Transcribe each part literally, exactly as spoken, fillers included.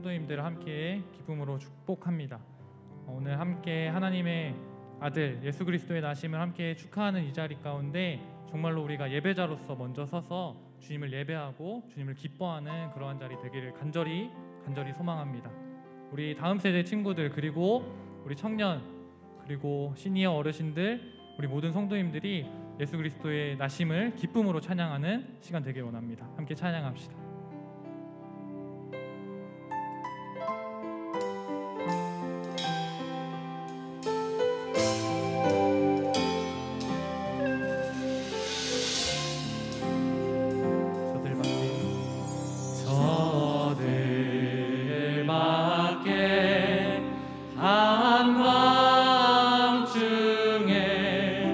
성도님들 함께 기쁨으로 축복합니다. 오늘 함께 하나님의 아들 예수 그리스도의 나심을 함께 축하하는 이 자리 가운데 정말로 우리가 예배자로서 먼저 서서 주님을 예배하고 주님을 기뻐하는 그러한 자리 되기를 간절히 간절히 소망합니다. 우리 다음 세대 친구들 그리고 우리 청년 그리고 시니어 어르신들 우리 모든 성도님들이 예수 그리스도의 나심을 기쁨으로 찬양하는 시간 되길 원합니다. 함께 찬양합시다.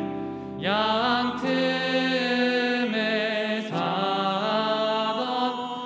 양 틈에 사던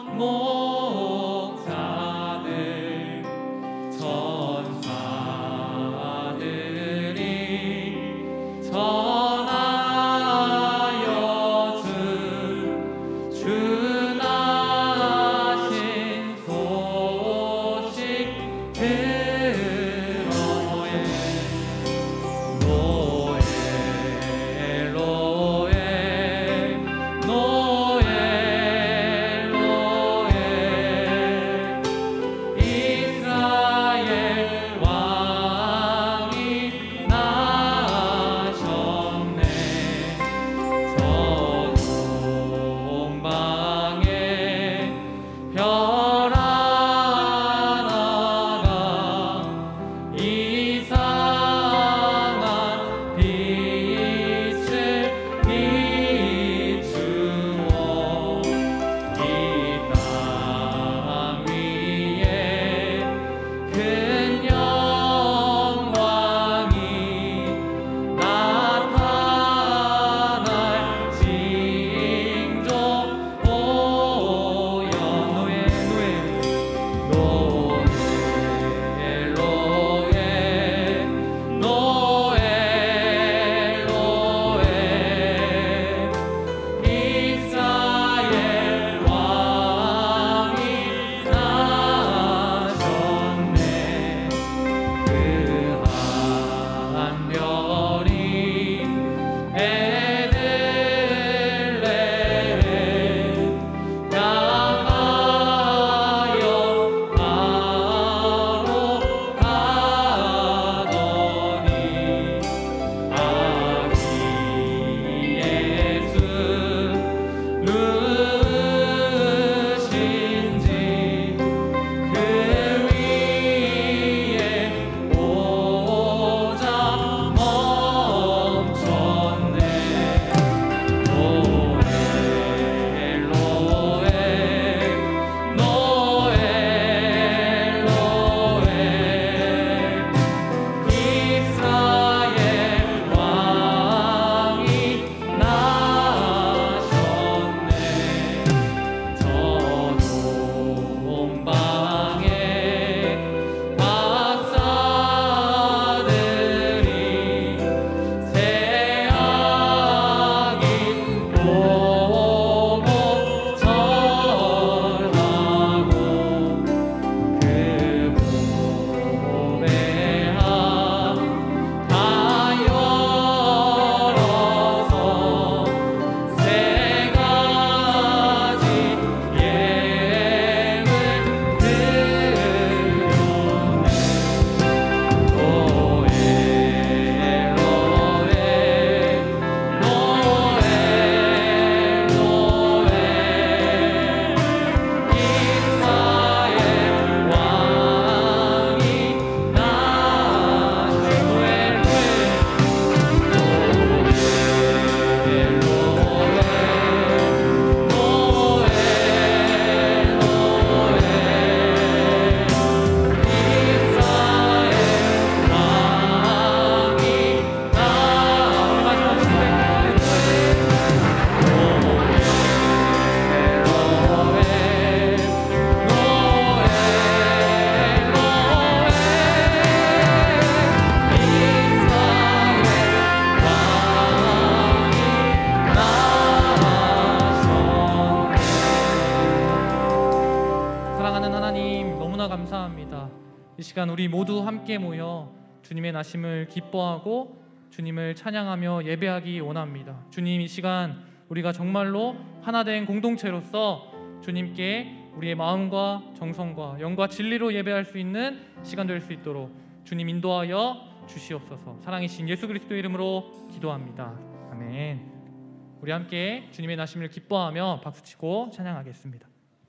감사합니다. 이 시간 우리 모두 함께 모여 주님의 나심을 기뻐하고 주님을 찬양하며 예배하기 원합니다. 주님, 이 시간 우리가 정말로 하나된 공동체로서 주님께 우리의 마음과 정성과 영과 진리로 예배할 수 있는 시간 될 수 있도록 주님 인도하여 주시옵소서. 사랑이신 예수 그리스도 이름으로 기도합니다. 아멘. 우리 함께 주님의 나심을 기뻐하며 박수치고 찬양하겠습니다.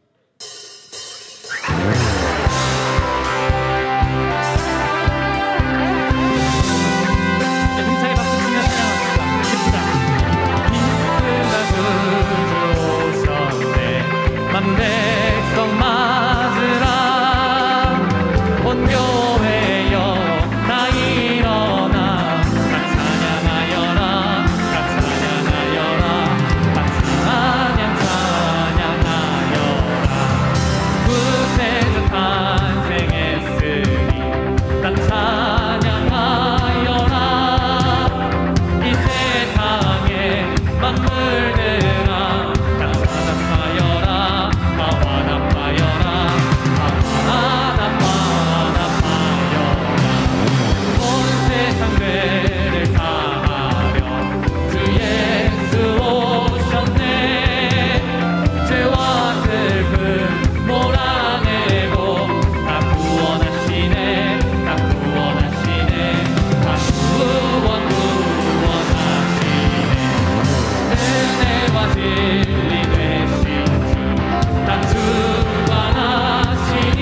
힘차게 박수치며 찬양합니다. 기쁘다 구주 오셨네 만 백성 맞으라 온 교회여 다 일어나 다 찬양하여라 다 찬양하여라 다 찬양 찬양하여라 구세주 탄생했으니 다 찬양하여라 이 세상에 만물들아 다 찬양하여라 화답하여라 화답하여라 온 세상 죄를 사하려 주 예수 오셨네 죄와 슬픔 몰아내고 다 구원하시네 다 구원하시네 다 구원 구원하시네 은혜와 진리 되신 주 다 주관하시니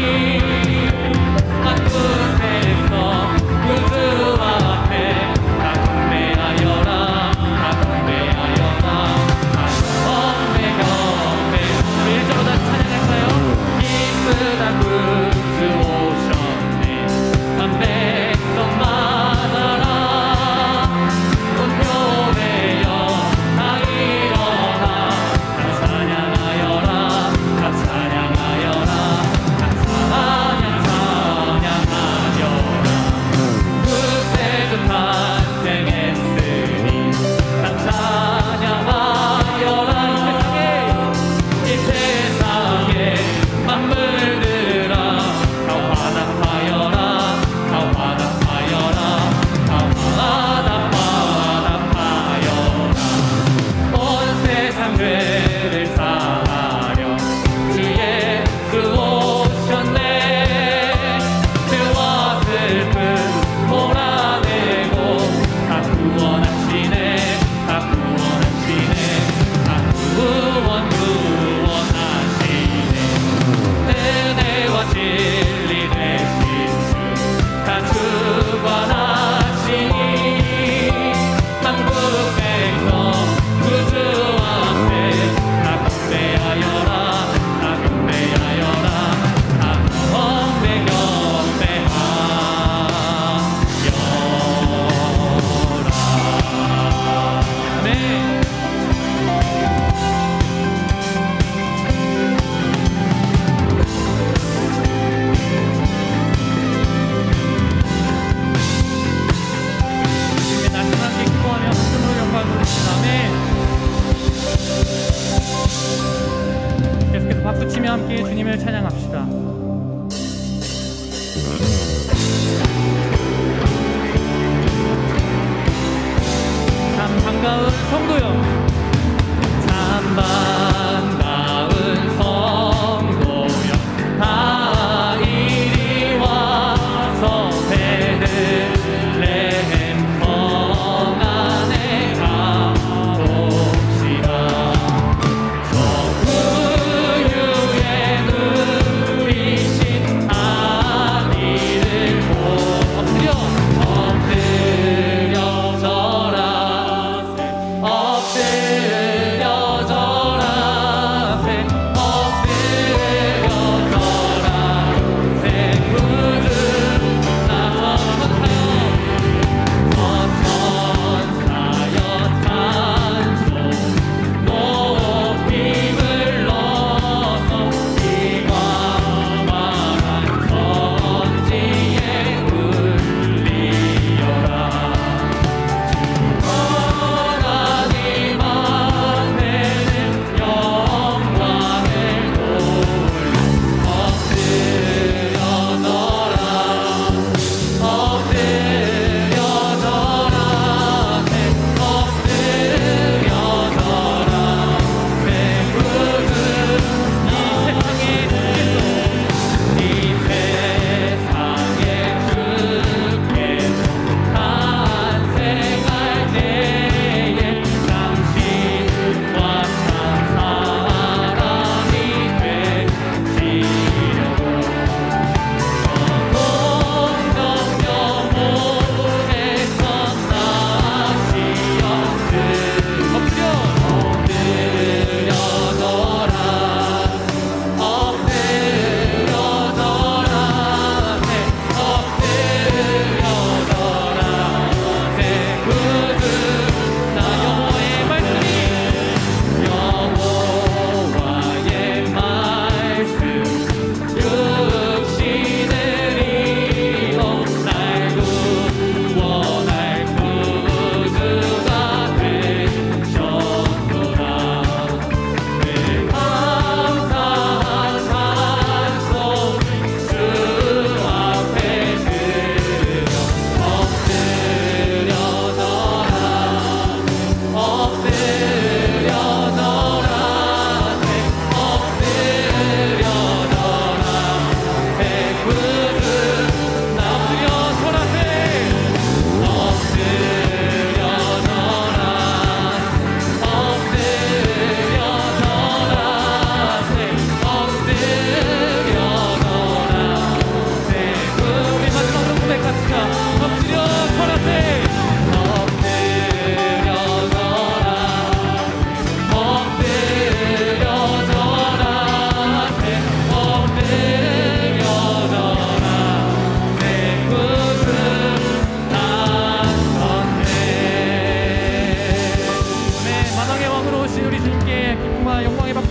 만군에서 구주 앞에 다 경배하여라 다 경배하여라 다 경배 경배 일절로 다 찬양할까요? 기쁘다 구주 오셨네 만 백성 많아라 온 교회여 다 일어나 다 찬양하여라 다 찬양하여라 다 찬양 찬양하여라 구세주 탄생했으니 다 찬양하여라 이 세상에 이 세상에 만물들아 다 화답하여라 다 화답하여라 다 화답하여라 온 세상 죄를 사하려 주 예수 오셨네 죄와 슬픔 몰아내고 다 구원하시네 다 구원하시네 다 구원 구원하시네 은혜와 진리 되신 주 다 주관하시니 만국 백성 구주 앞에 다 경배하여라 다 경배하여라 다 경배 경배하여라 아멘. 주님의 나심 함께 기뻐하며 말씀으로 영광을 돌립니다. 아멘. 계속해서 박수치며 함께 주님을 찬양합시다. 참 반가운 성도여 참 반가운 성도여 다 이리 와서 베들레헴 성 안에 가봅시다 저 구유에 누리신 아기를 엎드려 엎드려 절하세 엎드려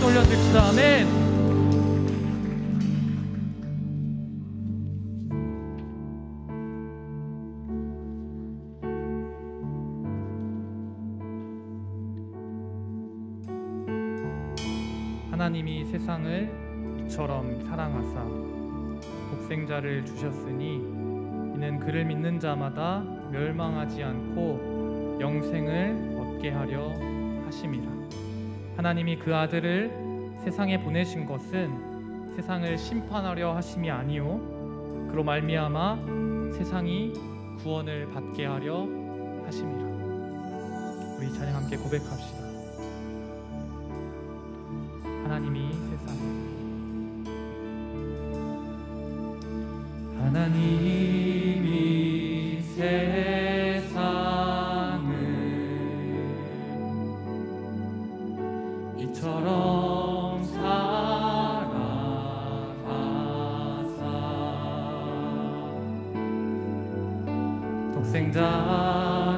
박수 올려드립시다. 아멘. 하나님이 세상을 이처럼 사랑하사 독생자를 주셨으니 이는 그를 믿는 자마다 멸망하지 않고 영생을 얻게 하려 하심이라. 하나님이 그 아들을 세상에 보내신 것은 세상을 심판하려 하심이 아니요 그로 말미암아 세상이 구원을 받게 하려 하심이라. 우리 찬양 함께 고백합시다. 하나님이 세상 하나님이 세상을 이처럼 사랑하사 독생자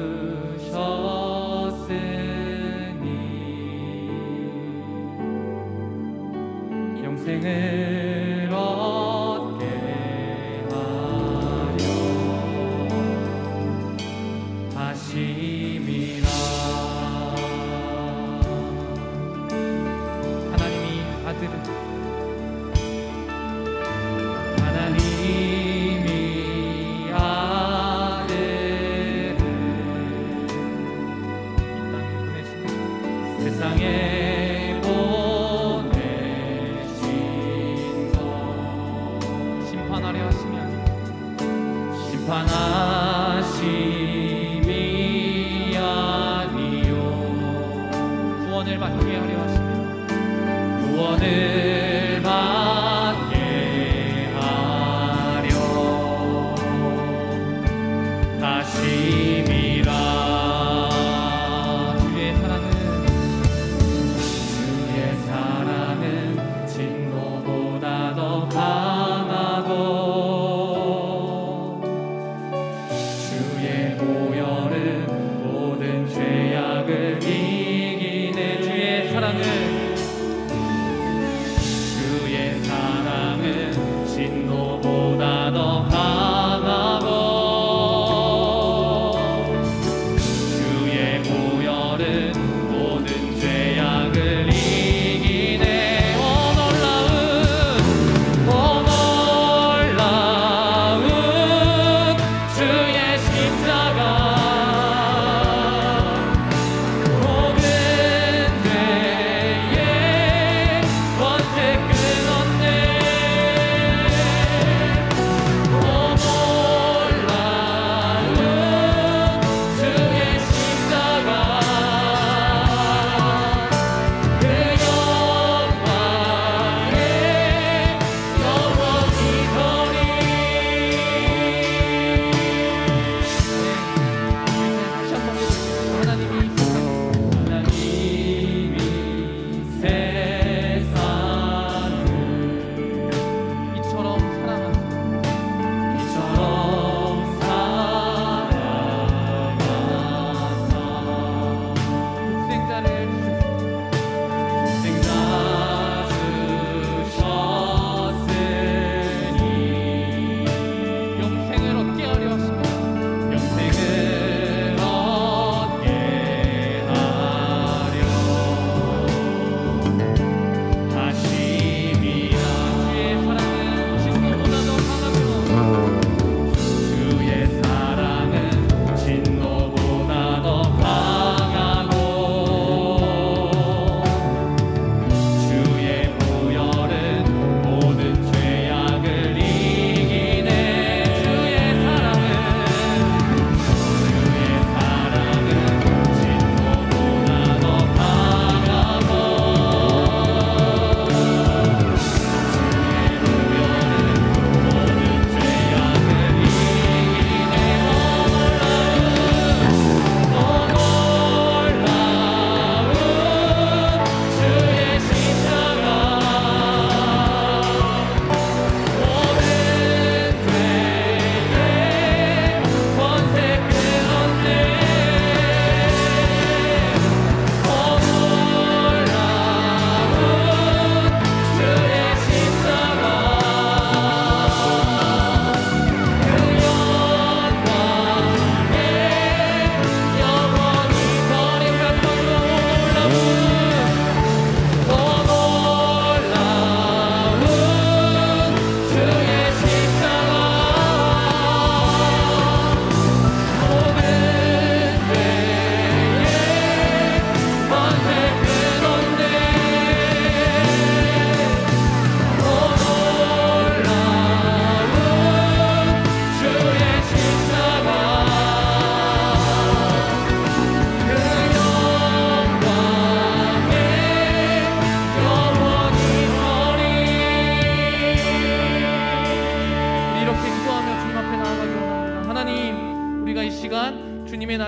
주셨으니 영생을 얻게 하려 하심이라. 하나님이 아들을 하나님이 아들을 이 땅에 보내신 세상에 심판하려 하심이 아니요 심판하심이 아니요 구원을 받게 하려 하심이 구원을 받게 하려 하심이라. 주의 사랑은 주의 사랑은 진노보다 더 강하고 주의 보혈은 모든 죄악을 이기네. 주의 사랑은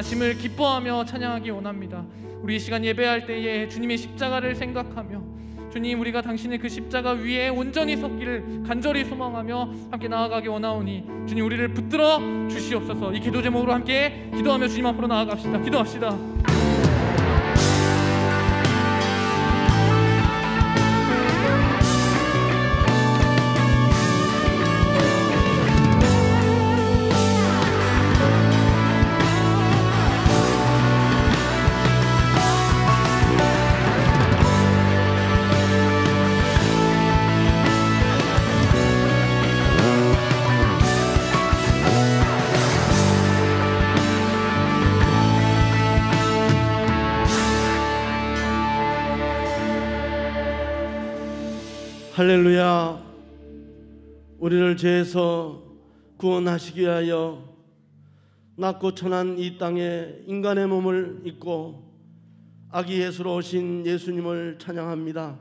나심을 기뻐하며 찬양하기 원합니다. 우리 이 시간 예배할 때에 주님의 십자가를 생각하며 주님, 우리가 당신의 그 십자가 위에 온전히 섰기를 간절히 소망하며 함께 나아가기 원하오니 주님, 우리를 붙들어 주시옵소서. 이 기도 제목으로 함께 기도하며 주님 앞으로 나아갑시다. 기도합시다. 할렐루야. 우리를 죄에서 구원하시기 위하여 낮고 천한 이 땅에 인간의 몸을 입고 아기 예수로 오신 예수님을 찬양합니다.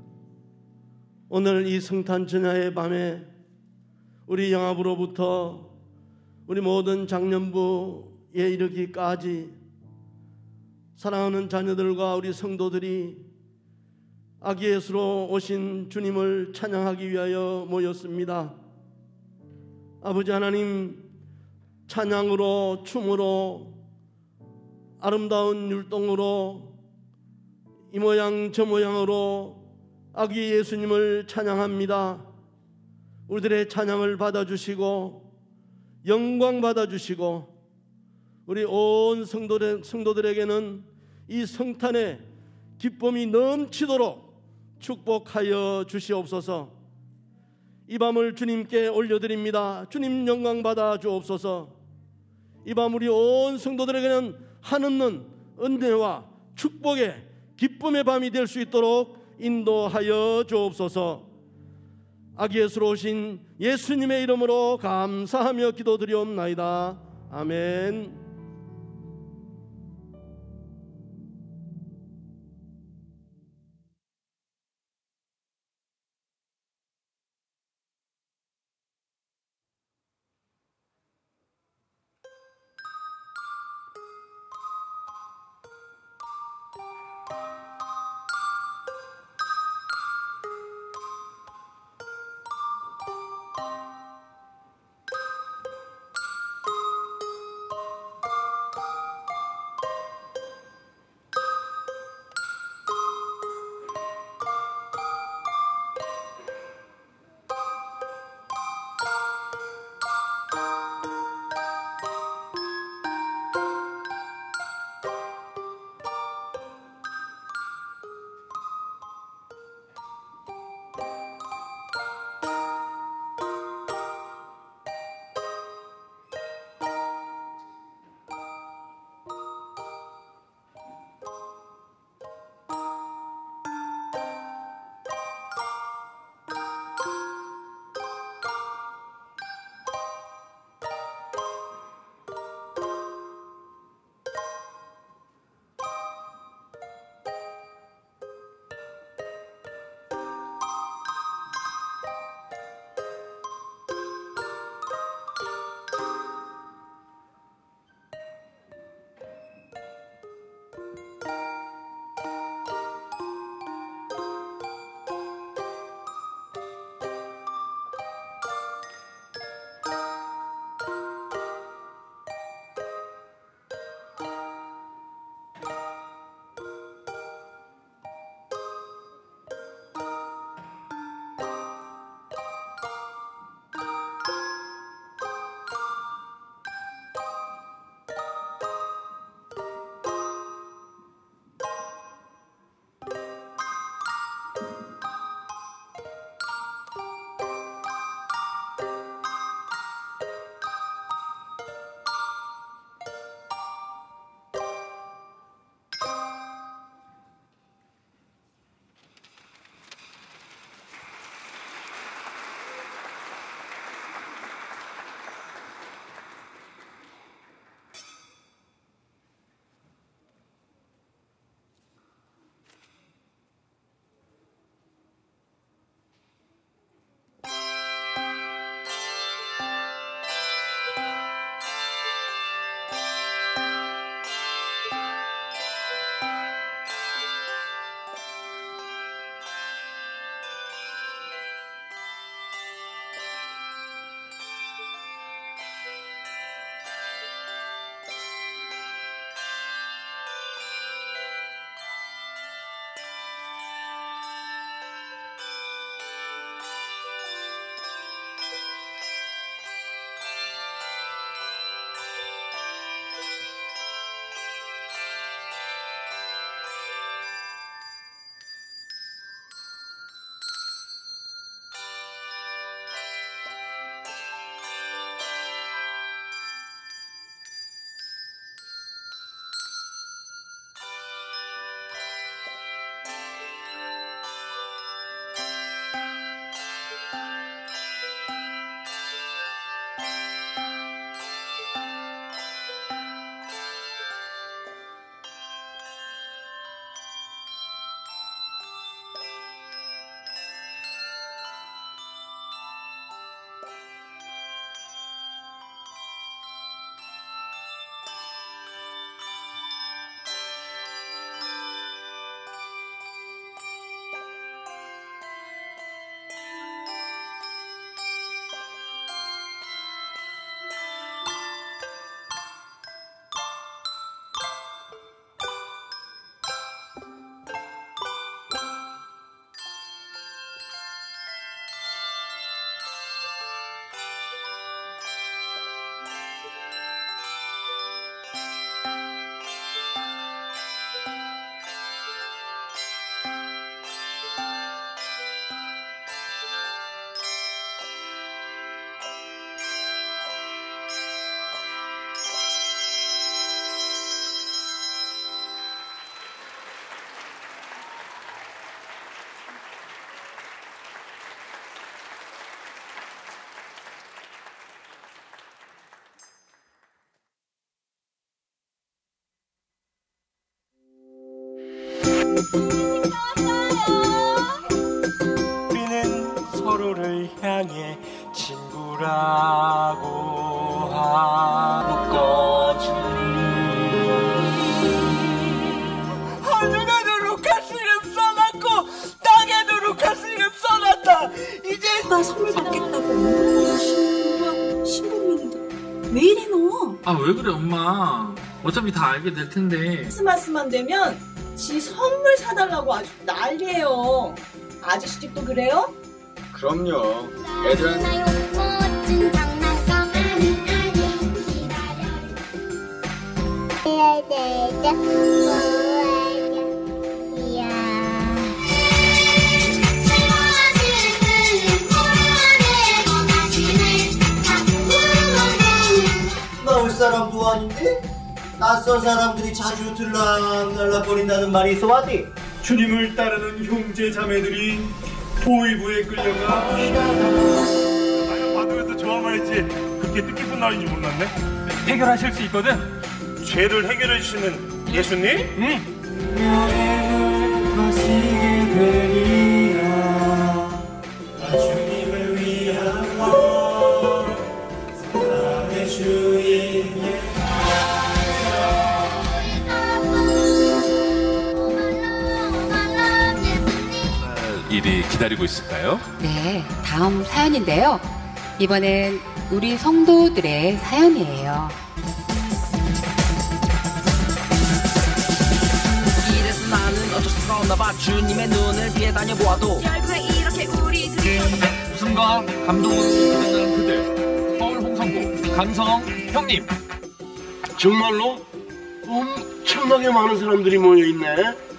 오늘 이 성탄 전야의 밤에 우리 영합으로부터 우리 모든 장년부에 이르기까지 사랑하는 자녀들과 우리 성도들이 아기 예수로 오신 주님을 찬양하기 위하여 모였습니다. 아버지 하나님, 찬양으로, 춤으로, 아름다운 율동으로, 이 모양 저 모양으로 아기 예수님을 찬양합니다. 우리들의 찬양을 받아주시고 영광 받아주시고 우리 온 성도들, 성도들에게는 이 성탄의 기쁨이 넘치도록 축복하여 주시옵소서. 이 밤을 주님께 올려드립니다. 주님 영광 받아 주옵소서. 이 밤 우리 온 성도들에게는 한없는 은혜와 축복의 기쁨의 밤이 될 수 있도록 인도하여 주옵소서. 아기 예수로 오신 예수님의 이름으로 감사하며 기도드리옵나이다. 아멘. 우리는 서로를 향해 친구라고 묶어주니 하늘에도 루카스 이름 써놨고 땅에도 루카스 이름 써놨다. 이제 나 선물 받겠다고 신부야 신부님인데 왜 이래 너? 아 왜 그래 엄마. 어차피 다 알게 될 텐데. 크리스마스만 되면 지 선물 사달라고 아주 난리예요. 아저씨 집도 그래요? 그럼요. 애들한테 멋진 장난감 아니 아니 나올 사람도 아닌데 낯선 사람들이 자주 들락날락거린다는 말이 있어 왔디. 주님을 따르는 형제 자매들이 보이부에 끌려가 아유 바둑에서 좋아만 했지 그렇게 뜻깊은 날인지 몰랐네. 해결하실 수 있거든. 죄를 해결해 주시는 예수님? 응. 여행을 마시게 되리라. 나 주님을 위한 것 사랑의 주인 일이 기다리고 있을까요? 네, 다음 사연인데요. 이번엔 우리 성도들의 사연이에요. 이래서 나는 어쩔 수가 없나 봐. 주님의 눈을 피해 다녀보아도 결국에 이렇게 우리들이 웃음과 감동으로 드러나는 그들. 서울 홍성구 강성 형님. 정말로 엄청나게 많은 사람들이 모여 있네.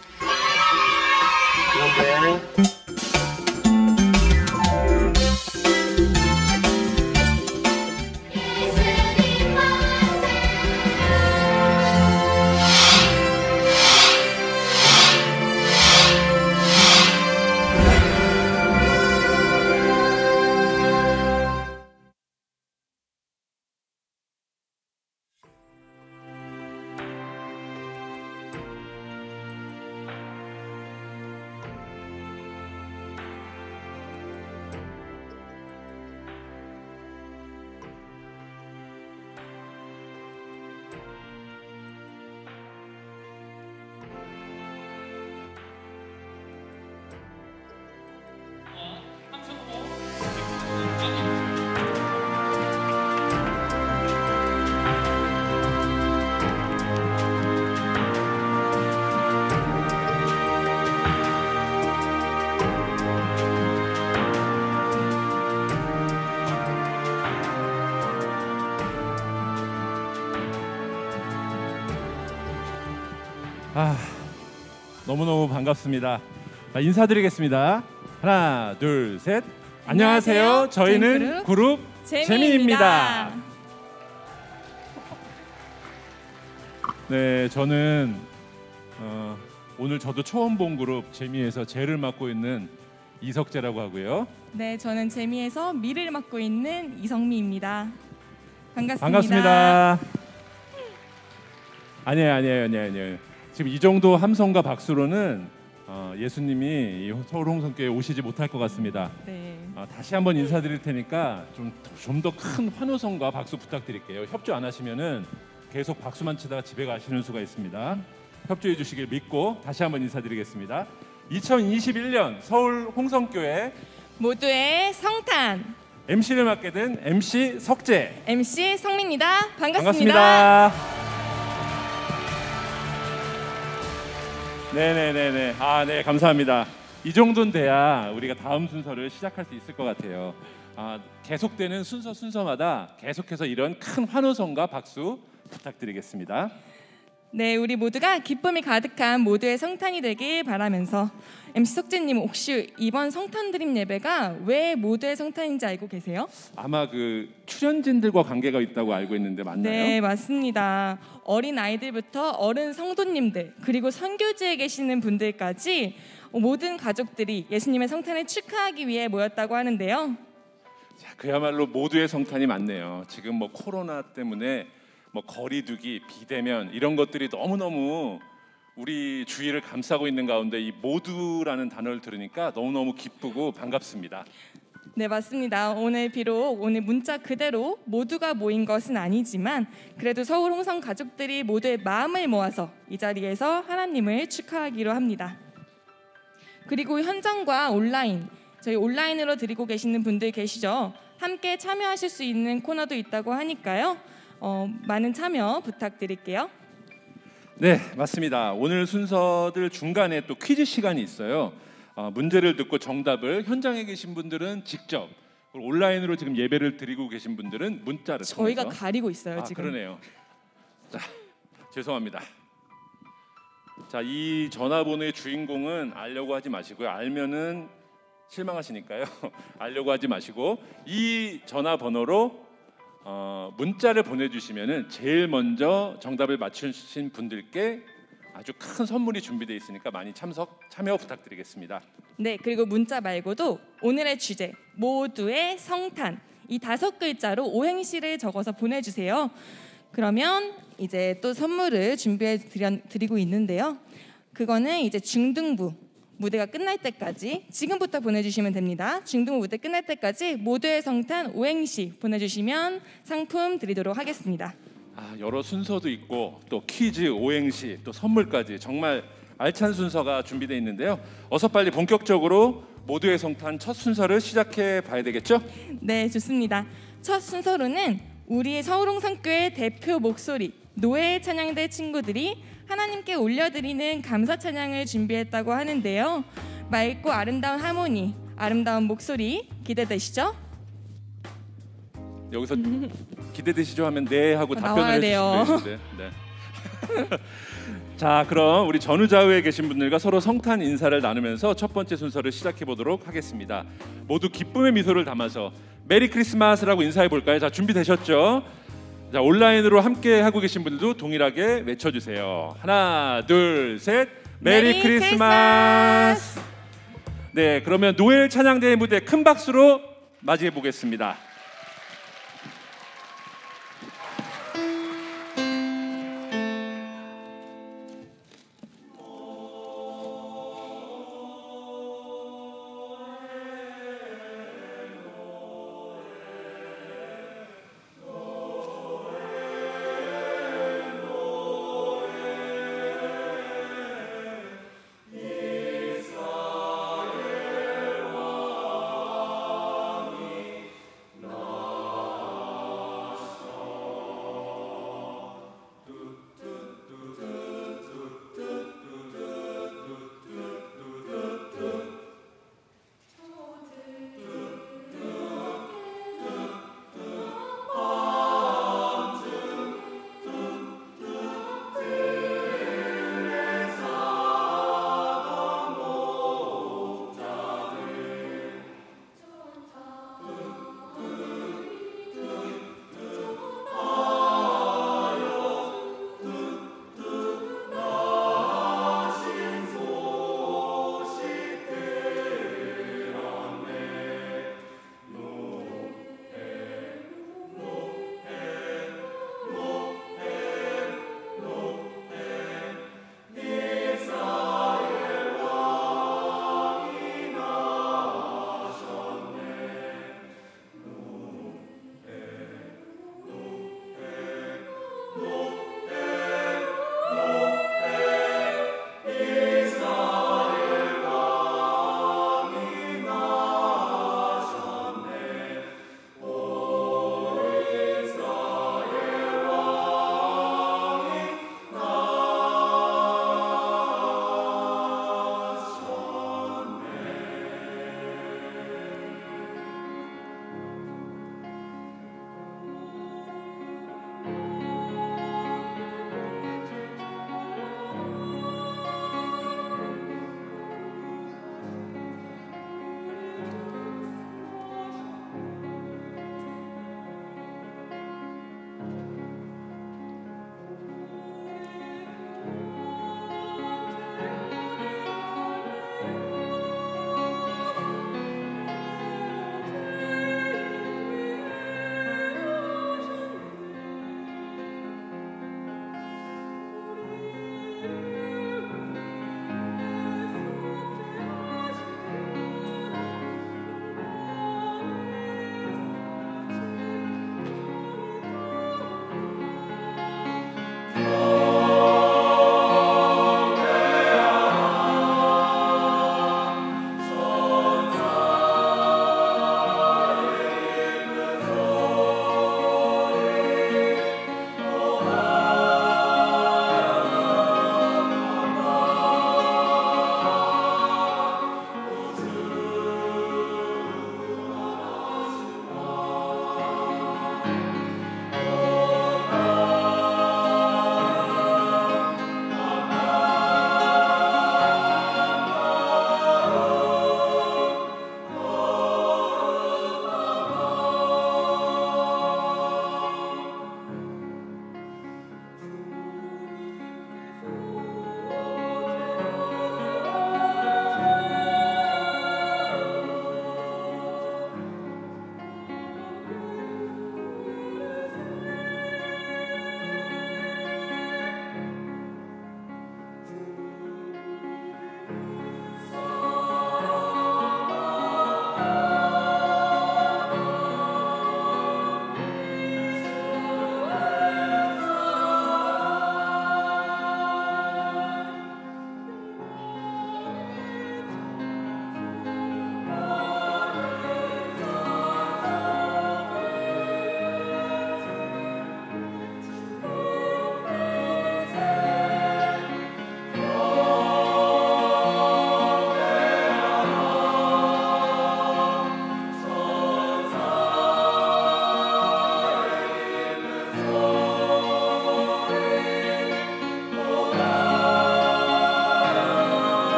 그런데 아, 너무너무 반갑습니다. 자, 인사드리겠습니다. 하나, 둘, 셋. 안녕하세요. 안녕하세요. 저희는 그룹 재미입니다. 네, 저는 어, 오늘 저도 처음 본 그룹 재미에서 재를 맡고 있는 이석재라고 하고요. 네, 저는 재미에서 미를 맡고 있는 이성미입니다. 반갑습니다. 반갑습니다. 아니에요, 아니에요, 아니에요, 아니에요. 지금 이 정도 함성과 박수로는 어, 예수님이 서울 홍성교회에 오시지 못할 것 같습니다. 네. 어, 다시 한번 인사드릴 테니까 좀 좀 더 큰 환호성과 박수 부탁드릴게요. 협조 안 하시면은 계속 박수만 치다가 집에 가시는 수가 있습니다. 협조해 주시길 믿고 다시 한번 인사드리겠습니다. 이천이십일 년 서울 홍성교회 모두의 성탄 엠씨를 맡게 된 엠씨 석재, 엠씨 성미입니다. 반갑습니다. 반갑습니다. 네네네네. 아, 네, 감사합니다. 이 정도는 돼야 우리가 다음 순서를 시작할 수 있을 것 같아요. 아, 계속되는 순서 순서마다 계속해서 이런 큰 환호성과 박수 부탁드리겠습니다. 네, 우리 모두가 기쁨이 가득한 모두의 성탄이 되길 바라면서 엠씨 석재님, 혹시 이번 성탄 드림 예배가 왜 모두의 성탄인지 알고 계세요? 아마 그 출연진들과 관계가 있다고 알고 있는데 맞나요? 네, 맞습니다. 어린 아이들부터 어른 성도님들 그리고 선교지에 계시는 분들까지 모든 가족들이 예수님의 성탄을 축하하기 위해 모였다고 하는데요. 자, 그야말로 모두의 성탄이 맞네요. 지금 뭐 코로나 때문에 뭐 거리두기, 비대면 이런 것들이 너무너무 우리 주위를 감싸고 있는 가운데 이 모두라는 단어를 들으니까 너무너무 기쁘고 반갑습니다. 네, 맞습니다. 오늘 비록 오늘 문자 그대로 모두가 모인 것은 아니지만 그래도 서울 홍성 가족들이 모두의 마음을 모아서 이 자리에서 하나님을 축하하기로 합니다. 그리고 현장과 온라인, 저희 온라인으로 드리고 계시는 분들 계시죠? 함께 참여하실 수 있는 코너도 있다고 하니까요. 어, 많은 참여 부탁드릴게요. 네, 맞습니다. 오늘 순서들 중간에 또 퀴즈 시간이 있어요. 어, 문제를 듣고 정답을 현장에 계신 분들은 직접, 온라인으로 지금 예배를 드리고 계신 분들은 문자를 저희가 통해서. 가리고 있어요. 아, 지금. 그러네요. 자, 죄송합니다. 자, 이 전화번호의 주인공은 알려고 하지 마시고요. 알면은 실망하시니까요. 알려고 하지 마시고 이 전화번호로 어, 문자를 보내주시면은 제일 먼저 정답을 맞추신 분들께 아주 큰 선물이 준비되어 있으니까 많이 참석 참여 부탁드리겠습니다. 네, 그리고 문자 말고도 오늘의 주제 모두의 성탄 이 다섯 글자로 오행시를 적어서 보내주세요. 그러면 이제 또 선물을 준비해 드려, 드리고 있는데요. 그거는 이제 중등부 무대가 끝날 때까지 지금부터 보내주시면 됩니다. 중등부 무대 끝날 때까지 모두의 성탄 오행시 보내주시면 상품 드리도록 하겠습니다. 아, 여러 순서도 있고 또 퀴즈, 오행시, 또 선물까지 정말 알찬 순서가 준비되어 있는데요. 어서 빨리 본격적으로 모두의 성탄 첫 순서를 시작해 봐야 되겠죠? 네, 좋습니다. 첫 순서로는 우리 서울홍성교회 대표 목소리 노예 찬양대 친구들이 하나님께 올려드리는 감사 찬양을 준비했다고 하는데요. 맑고 아름다운 하모니, 아름다운 목소리 기대되시죠? 여기서 기대되시죠 하면 네 하고 아, 답변을 해주시면 되는데. 네. 자, 그럼 우리 전우좌우에 계신 분들과 서로 성탄 인사를 나누면서 첫 번째 순서를 시작해 보도록 하겠습니다. 모두 기쁨의 미소를 담아서 메리 크리스마스라고 인사해 볼까요? 자, 준비되셨죠? 자, 온라인으로 함께 하고 계신 분들도 동일하게 외쳐주세요. 하나, 둘, 셋. 메리, 메리 크리스마스. 크리스마스. 네, 그러면 노엘 찬양대의 무대 큰 박수로 맞이해 보겠습니다. 나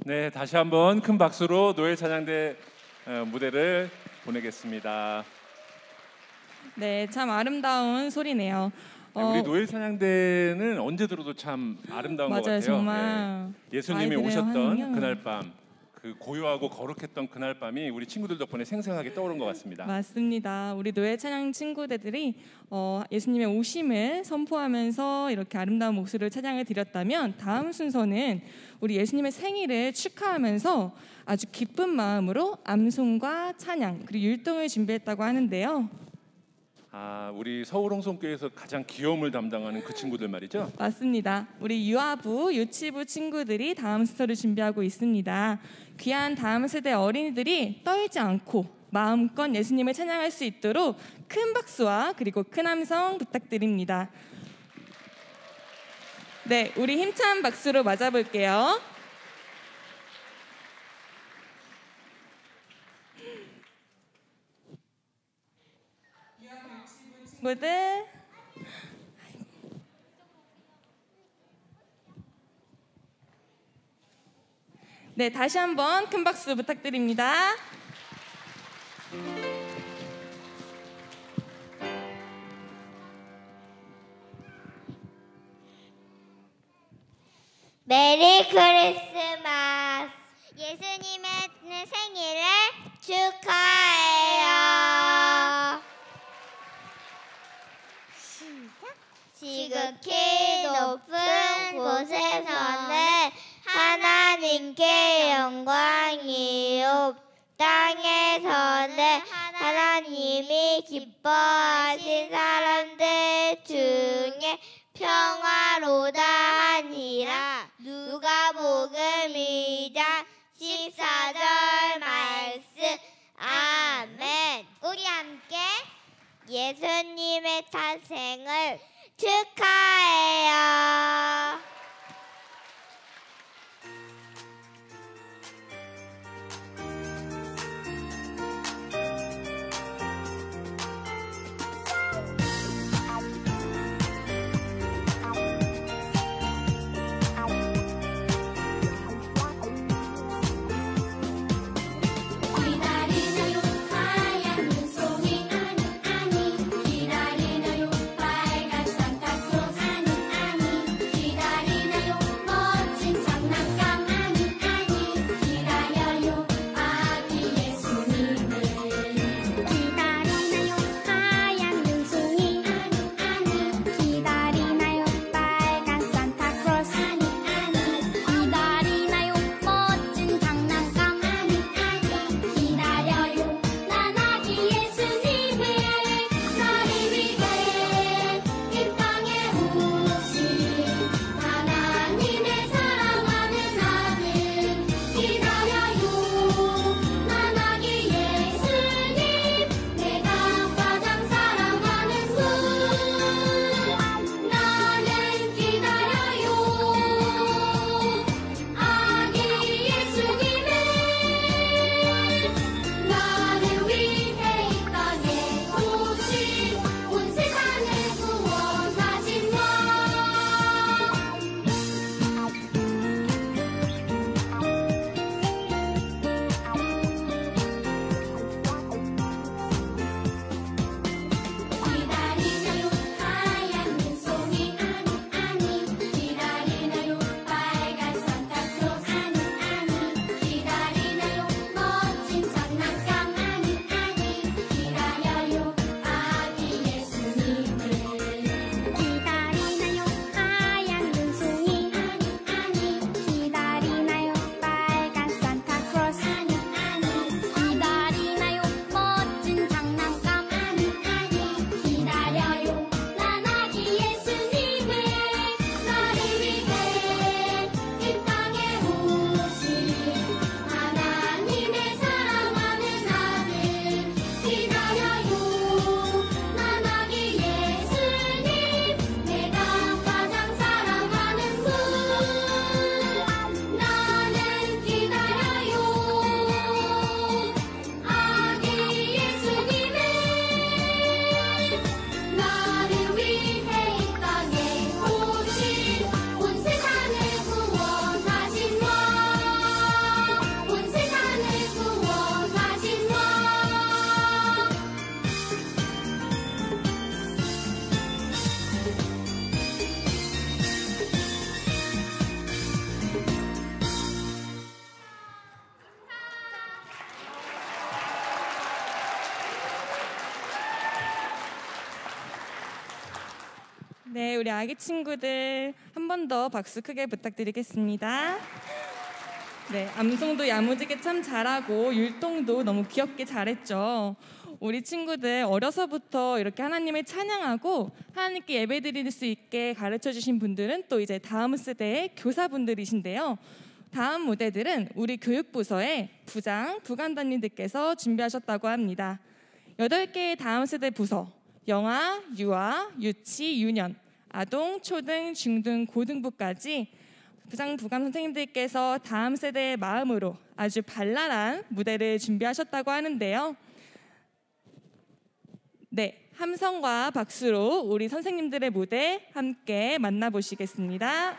네, 다시 한번 큰 박수로 노예 찬양대 어, 무대를 보내겠습니다. 네, 참 아름다운 소리네요. 네, 우리 노예 찬양대는 언제 들어도 참 아름다운 맞아요, 것 같아요. 정말. 네, 예수님이 아이들의 오셨던 환영. 그날 밤, 그 고요하고 거룩했던 그날 밤이 우리 친구들 덕분에 생생하게 떠오른 것 같습니다. 맞습니다. 우리 노예 찬양 친구들이 어, 예수님의 오심을 선포하면서 이렇게 아름다운 목소리로 찬양을 드렸다면, 다음 순서는 우리 예수님의 생일을 축하하면서 아주 기쁜 마음으로 암송과 찬양 그리고 율동을 준비했다고 하는데요. 아, 우리 서울 홍성교회에서 가장 귀여움을 담당하는 그 친구들 말이죠? 맞습니다. 우리 유아부, 유치부 친구들이 다음 순서를 준비하고 있습니다. 귀한 다음 세대 어린이들이 떨지 않고 마음껏 예수님을 찬양할 수 있도록 큰 박수와 그리고 큰 함성 부탁드립니다. 네, 우리 힘찬 박수로 맞아볼게요. 친구들, 네, 다시 한번 큰 박수 부탁드립니다. 메리 크리스마스. 예수님의 생일을 축하해요. 시작. 지극히 높은 곳에서는 하나님께 영광이요, 땅에서는 하나님이 기뻐하신 사람들 중에 평화로다 하니라. 누가복음 이 장 십사 절 말씀. 아멘. 우리 함께 예수님의 탄생을 축하해요. 기다리나요 하얀 눈송이 아니 아니 기다리나요 빨간 산타클로스 아니 아니 기다리나요 네, 우리 아기 친구들 한 번 더 박수 크게 부탁드리겠습니다. 네, 암송도 야무지게 참 잘하고 율동도 너무 귀엽게 잘했죠. 우리 친구들 어려서부터 이렇게 하나님을 찬양하고 하나님께 예배드릴 수 있게 가르쳐 주신 분들은 또 이제 다음 세대의 교사분들이신데요. 다음 무대들은 우리 교육부서의 부장, 부관단님들께서 준비하셨다고 합니다. 여덟 개의 다음 세대 부서, 영아, 유아, 유치, 유년, 아동, 초등, 중등, 고등부까지 부장, 부관 선생님들께서 다음 세대의 마음으로 아주 발랄한 무대를 준비하셨다고 하는데요. 네, 함성과 박수로 우리 선생님들의 무대 함께 만나보시겠습니다.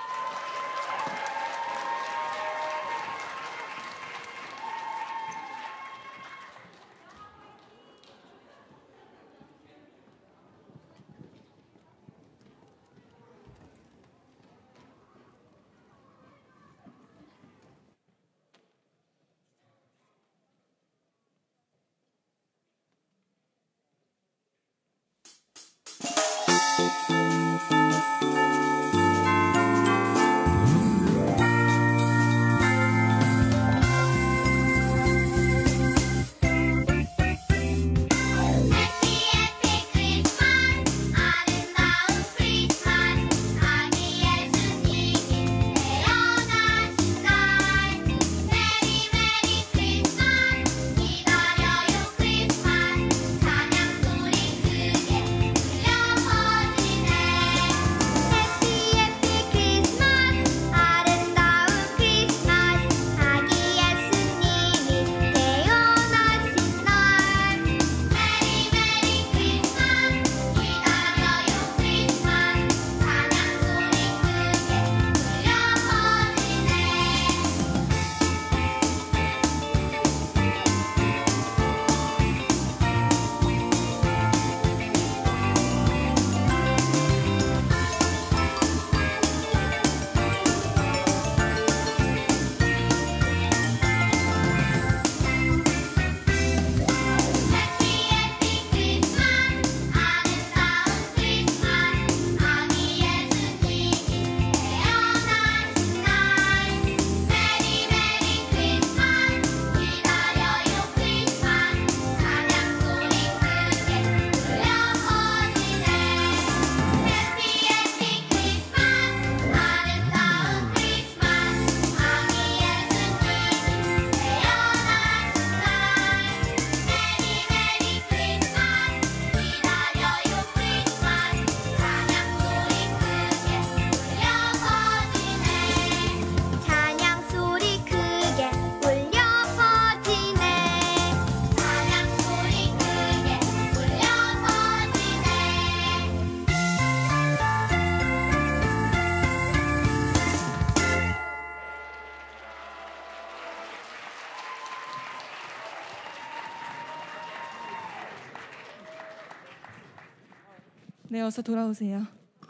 네, 어서 돌아오세요.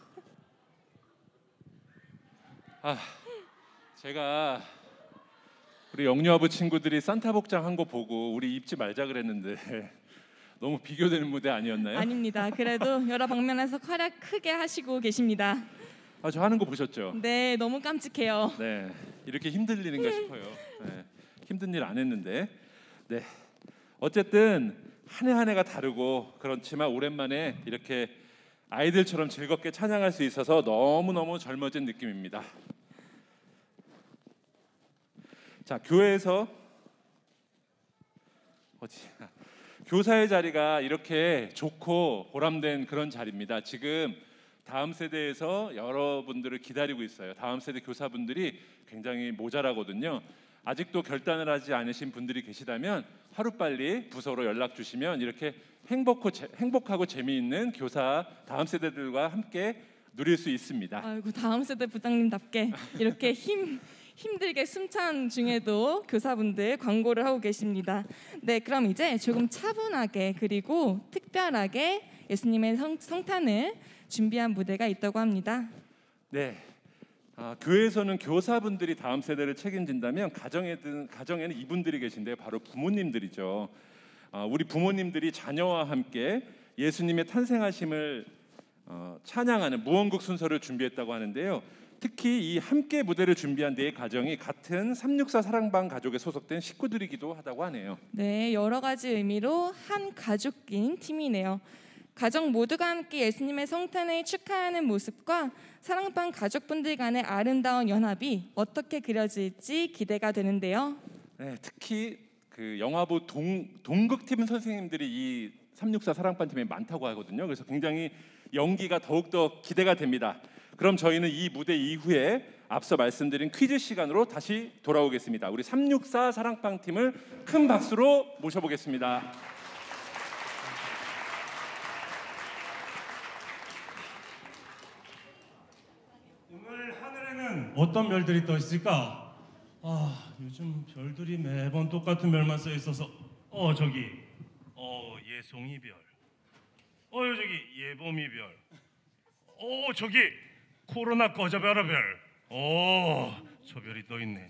아, 제가 우리 영유아부 친구들이 산타 복장 한 거 보고 우리 입지 말자 그랬는데 너무 비교되는 무대 아니었나요? 아닙니다. 그래도 여러 방면에서 활약 크게 하시고 계십니다. 아, 저 하는 거 보셨죠? 네, 너무 깜찍해요. 네, 이렇게 힘들 일인가 싶어요. 네, 힘든 일 안 했는데. 네, 어쨌든 한 해 한 해가 다르고 그렇지만 오랜만에 이렇게 아이들처럼 즐겁게 찬양할 수 있어서 너무너무 젊어진 느낌입니다. 자, 교회에서 어디 교사의 자리가 이렇게 좋고 보람된 그런 자리입니다. 지금 다음 세대에서 여러분들을 기다리고 있어요. 다음 세대 교사분들이 굉장히 모자라거든요. 아직도 결단을 하지 않으신 분들이 계시다면 하루빨리 부서로 연락 주시면 이렇게 행복하고, 제, 행복하고 재미있는 교사 다음 세대들과 함께 누릴 수 있습니다. 아이고, 다음 세대 부장님답게 이렇게 힘 힘들게 숨찬 중에도 교사분들 광고를 하고 계십니다. 네, 그럼 이제 조금 차분하게 그리고 특별하게 예수님의 성, 성탄을 준비한 무대가 있다고 합니다. 네, 아, 교회에서는 교사분들이 다음 세대를 책임진다면 가정에는, 가정에는 이분들이 계신데요. 바로 부모님들이죠. 아, 우리 부모님들이 자녀와 함께 예수님의 탄생하심을 어, 찬양하는 무언곡 순서를 준비했다고 하는데요. 특히 이 함께 무대를 준비한 데의 가정이 같은 삼육사 사랑방 가족에 소속된 식구들이기도 하다고 하네요. 네, 여러 가지 의미로 한 가족인 팀이네요. 가족 모두가 함께 예수님의 성탄을 축하하는 모습과 사랑방 가족분들 간의 아름다운 연합이 어떻게 그려질지 기대가 되는데요. 네, 특히 그 영화부 동, 동극팀 선생님들이 이 삼육사 사랑방 팀에 많다고 하거든요. 그래서 굉장히 연기가 더욱더 기대가 됩니다. 그럼 저희는 이 무대 이후에 앞서 말씀드린 퀴즈 시간으로 다시 돌아오겠습니다. 우리 삼육사 사랑방 팀을 큰 박수로 모셔보겠습니다. 오늘 하늘에는 어떤 별들이 떠 있을까? 아, 요즘 별들이 매번 똑같은 별만 써 있어서 어 저기 어 예송이 별, 어 저기 예봄이 별, 어 저기 코로나 꺼져봐라 별, 어 저 별이 떠 있네.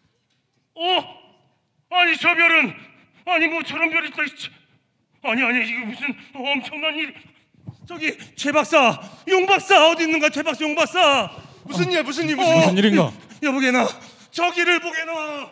어 아니 저 별은 아니 뭐 저런 별이 떠 있. 아니 아니 이게 무슨 엄청난 일. 저기 최 박사, 용 박사 어디 있는가? 최 박사, 용 박사. 무슨 일, 무슨 일, 무슨 일? 무슨 일인가? 여보게나 저기를 보게나.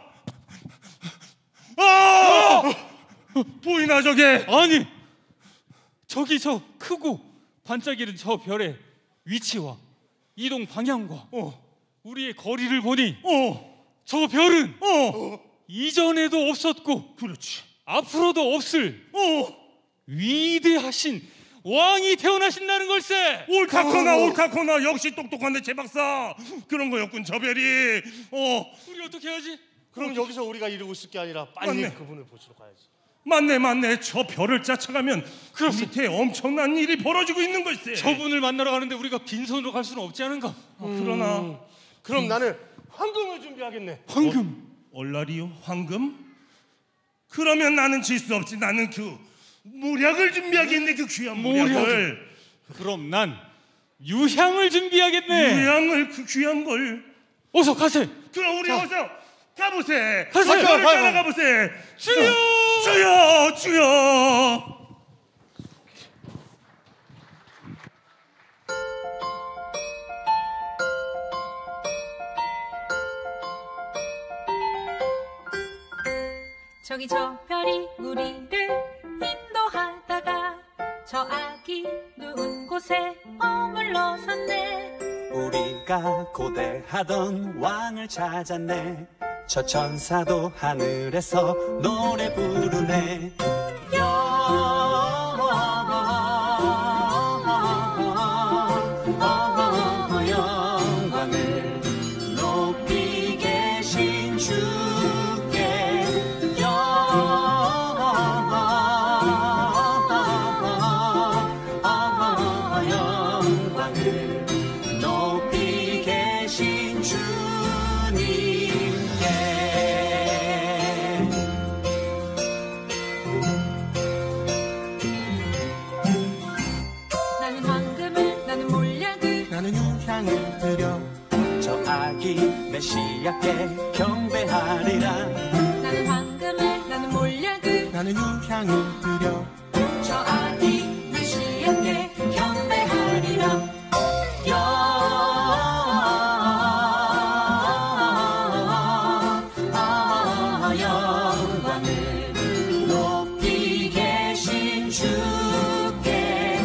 아! 보이나 저게? 아니, 저기 저 크고 반짝이는 저 별의 위치와 이동 방향과 어. 우리의 거리를 보니 어. 저 별은 어. 이전에도 없었고 그렇지. 앞으로도 없을 어. 위대하신 왕이 태어나신다는 걸세. 옳다코나 어. 옳다코나 역시 똑똑한데 최 박사. 그런 거였군 저 별이. 어. 우리 어떻게 해야지? 그럼 여기서 우리가 이러고 있을 게 아니라 빨리 맞네. 그분을 보시러 가야지. 맞네 맞네. 저 별을 쫓아가면 그 밑에 엄청난 일이 벌어지고 있는 걸세. 저분을 만나러 가는데 우리가 빈손으로 갈 수는 없지 않은가? 음. 그러나 그럼 나는 황금을 준비하겠네. 황금? 어, 얼라리요? 황금? 그러면 나는 질 수 없지. 나는 그 모략을 준비하겠네. 그 귀한 모략을. 모략을. 그럼 난 유향을 준비하겠네. 유향을 그 귀한 걸. 어서 가세. 그럼 우리 어서 가보세. 가세. 별을 따라가보세. 주여! 주여! 주여! 저기 저 별이 우리를 인도하다가 저 아기 누운 곳에 머물러섰네. 우리가 고대하던 왕을 찾았네. 저 천사도 하늘에서 노래 부르네. 영광을 높이 계신 주께 영광을 높이 계신 주님께. 나는 황금을 나는 몰약을 나는 유향을 드려 저 아기 메시아께 경배하리라. 나는 황금을 나는 몰약을 나는 유향을 드려 저 아기 메시아께 경배하리라. 영광을 높이 계신 주께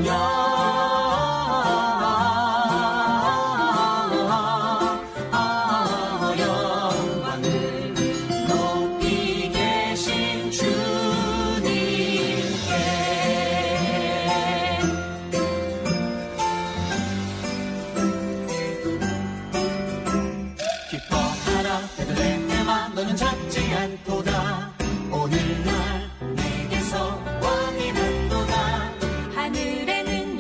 영광을 높이 계신 주님께. 기뻐하라 베들레헴아 너는 작지 않도다. 오늘날 내게서 왕이 났도다. 하늘에는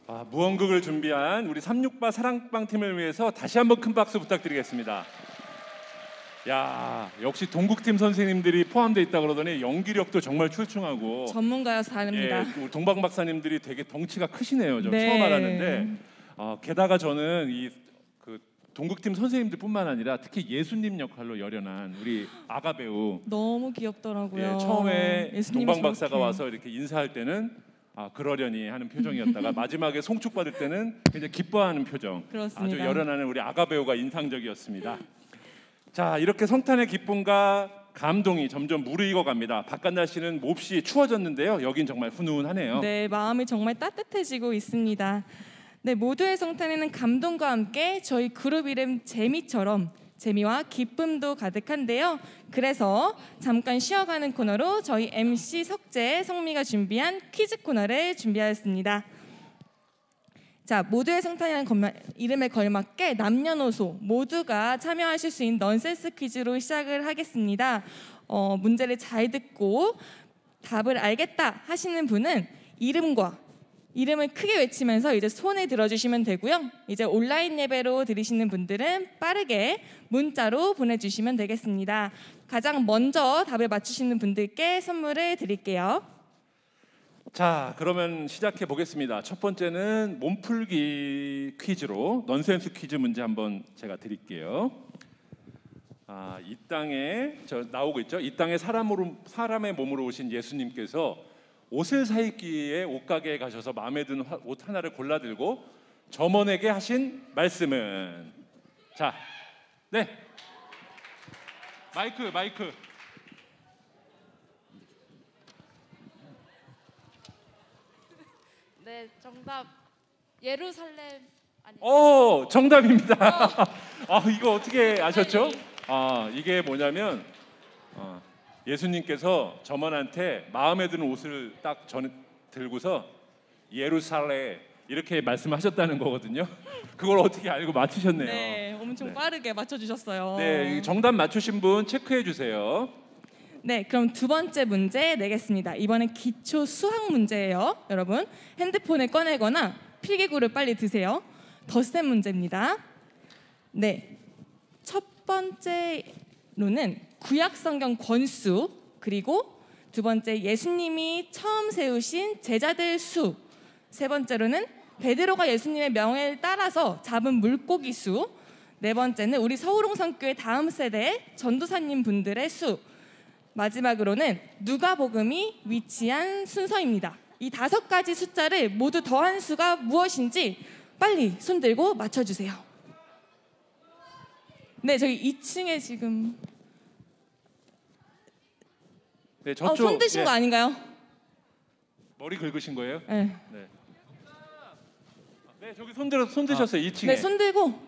아, 무언극을 준비한 우리 삼육바 사랑방 팀을 위해서 다시 한번 큰 박수 부탁드리겠습니다. 야, 역시 동국팀 선생님들이 포함되어 있다 그러더니 연기력도 정말 출중하고 전문가여서 다릅니다. 예, 우리 동방 박사님들이 되게 덩치가 크시네요. 저 네. 처음 알았는데 어, 게다가 저는 이 그 동국팀 선생님들뿐만 아니라 특히 예수님 역할로 열연한 우리 아가 배우 너무 귀엽더라고요. 예, 처음에 예수님이 동방 박사가 저렇게. 와서 이렇게 인사할 때는 아 그러려니 하는 표정이었다가 마지막에 송축 받을 때는 굉장히 기뻐하는 표정. 그렇습니다. 아주 열연하는 우리 아가 배우가 인상적이었습니다. 자, 이렇게 성탄의 기쁨과 감동이 점점 무르익어 갑니다. 바깥 날씨는 몹시 추워졌는데요. 여긴 정말 훈훈하네요. 네, 마음이 정말 따뜻해지고 있습니다. 네, 모두의 성탄에는 감동과 함께 저희 그룹 이름 재미처럼 재미와 기쁨도 가득한데요. 그래서 잠깐 쉬어가는 코너로 저희 엠씨 석재, 성미가 준비한 퀴즈 코너를 준비하였습니다. 자, 모두의 성탄이라는 것만, 이름에 걸맞게 남녀노소 모두가 참여하실 수 있는 넌센스 퀴즈로 시작을 하겠습니다. 어, 문제를 잘 듣고 답을 알겠다 하시는 분은 이름과 이름을 크게 외치면서 이제 손에 들어주시면 되고요. 이제 온라인 예배로 들으시는 분들은 빠르게 문자로 보내주시면 되겠습니다. 가장 먼저 답을 맞추시는 분들께 선물을 드릴게요. 자, 그러면 시작해 보겠습니다. 첫 번째는 몸풀기 퀴즈로 넌센스 퀴즈 문제 한번 제가 드릴게요. 아, 이 땅에 저 나오고 있죠. 이 땅에 사람으로 사람의 몸으로 오신 예수님께서 옷을 사 입기에 옷가게에 가셔서 마음에 드는 옷 하나를 골라 들고 점원에게 하신 말씀은 자, 네, 마이크 마이크. 네, 정답 예루살렘 아니. 오, 정답입니다. 아, 이거 어떻게 아셨죠? 아, 이게 뭐냐면 어, 예수님께서 점원한테 마음에 드는 옷을 딱 전 들고서 예루살렘 이렇게 말씀하셨다는 거거든요. 그걸 어떻게 알고 맞추셨네요. 네, 엄청 네. 빠르게 맞춰주셨어요. 네, 정답 맞추신 분 체크해 주세요. 네, 그럼 두 번째 문제 내겠습니다. 이번엔 기초 수학 문제예요. 여러분, 핸드폰을 꺼내거나 필기구를 빨리 드세요. 덧셈 문제입니다. 네, 첫 번째로는 구약 성경 권수, 그리고 두 번째 예수님이 처음 세우신 제자들 수, 세 번째로는 베드로가 예수님의 명예를 따라서 잡은 물고기 수, 네 번째는 우리 서울홍성교회 다음 세대 전도사님 분들의 수, 마지막으로는 누가복음이 위치한 순서입니다. 이 다섯 가지 숫자를 모두 더한 수가 무엇인지 빨리 손 들고 맞춰주세요. 네, 저기 이 층에 지금 네, 어, 저쪽. 손 드신 예. 거 아닌가요? 머리 긁으신 거예요? 네. 네. 네, 저기 손 들어 손 드셨어요. 이 층에. 네, 손 들고.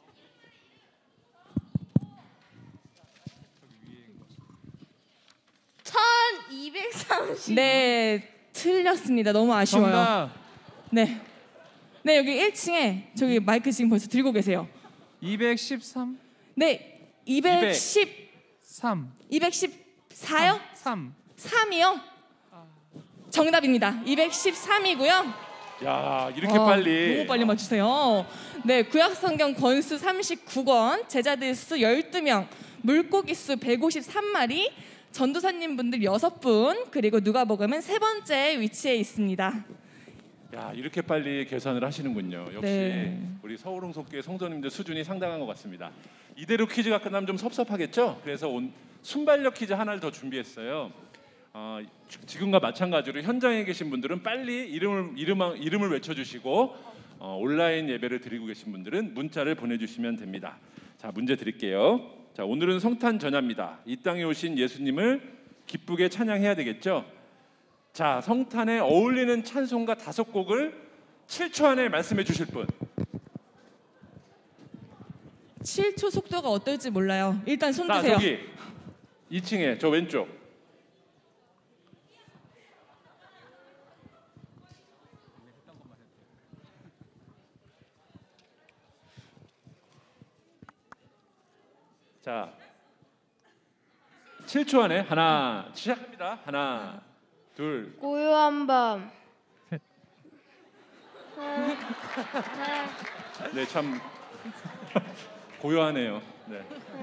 천이백삼십. 네, 틀렸습니다. 너무 아쉬워요. 정답. 네. 네, 여기 일 층에 저기 마이크 지금 벌써 들고 계세요. 이백십삼. 네, 이백십삼. 이백십사요? 삼. 삼이요? 정답입니다. 이백십삼이고요. 야, 이렇게 와, 빨리. 너무 빨리 맞추세요. 네, 구약성경 권수 삼십구 권, 제자들 수 열두 명, 물고기 수 백오십삼 마리, 전도사님 분들 여섯 분, 그리고 누가복음은 세 번째 위치에 있습니다. 야, 이렇게 빨리 계산을 하시는군요. 역시 네. 우리 서울홍성교회 성도님들 수준이 상당한 것 같습니다. 이대로 퀴즈가 끝나면 좀 섭섭하겠죠? 그래서 온 순발력 퀴즈 하나를 더 준비했어요. 어, 지금과 마찬가지로 현장에 계신 분들은 빨리 이름을 이름, 이름을 외쳐주시고 어, 온라인 예배를 드리고 계신 분들은 문자를 보내주시면 됩니다. 자, 문제 드릴게요. 자, 오늘은 성탄 전야입니다. 이 땅에 오신 예수님을 기쁘게 찬양해야 되겠죠? 자, 성탄에 어울리는 찬송가 다섯 곡을 칠 초 안에 말씀해 주실 분. 칠 초 속도가 어떨지 몰라요. 일단 손 자, 드세요. 저기 이 층에 저 왼쪽. 자, 칠 초 안에 하나 시작합니다. 하나, 둘. 고요한 밤. 네, 참 고요하네요. 네.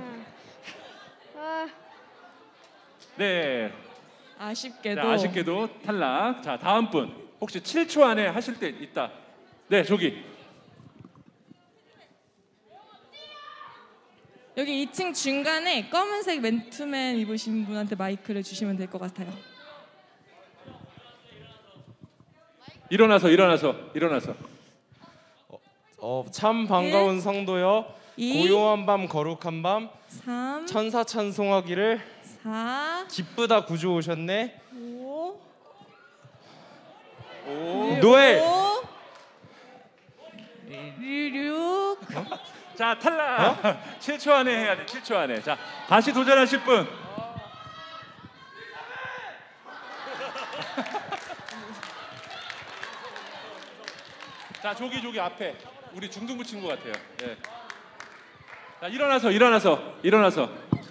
네. 아쉽게도. 네, 아쉽게도 탈락. 자, 다음 분. 혹시 칠 초 안에 하실 때 있다. 네, 저기. 여기 이 층 중간에 검은색 맨투맨 입으신 분한테 마이크를 주시면 될 것 같아요. 일어나서 일어나서 일어나서. 어, 참 반가운 성도여. 이, 고요한 밤 거룩한 밤. 삼, 천사 찬송하기를. 사, 기쁘다 구주 오셨네. 오, 오. 노엘. 육. 자, 탈락. 어? 칠 초 안에 해야 돼. 칠 초 안에. 자, 다시 도전하실 분. 자, 저기 저기 앞에 우리 중등부 친구 같아요. 예. 자, 일어나서 일어나서 일어나서.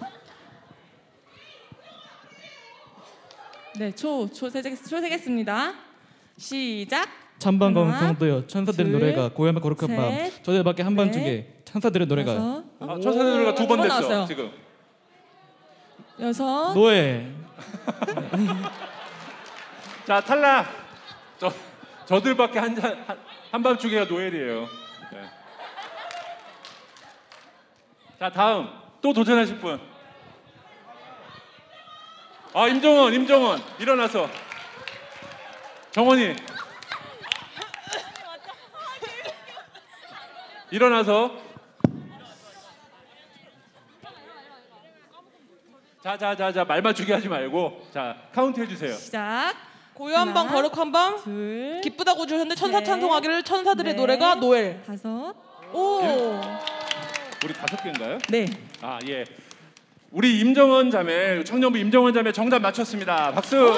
네, 초, 초, 세겠, 초 세겠습니다. 시작. 찬반가운 하나, 성도여, 천사들의 둘, 노래가 고요한 거룩한 셋, 밤. 저들밖에 한밤 넷, 중에 천사들의 노래가. 다섯, 아, 천사들의 노래가 두 번 두번 됐어 나왔어요. 지금. 여섯. 노예. 자, 탈락. 저 저들밖에 한잔 한밤중에가 노엘이에요. 네. 자, 다음 또 도전하실 분. 아, 임정원, 임정원 일어나서. 정원이 일어나서. 자자자자 말 맞추기 하지 말고 자 카운트 해주세요. 시작. 고요한 밤 거룩한 밤. 둘, 기쁘다고 주셨는데 천사 넷, 찬송하기를 천사들의 넷, 노래가 노엘. 다섯. 오. 우리 다섯 개인가요? 네. 아, 예. 우리 임정원 자매, 청년부 임정원 자매 정답 맞췄습니다. 박수.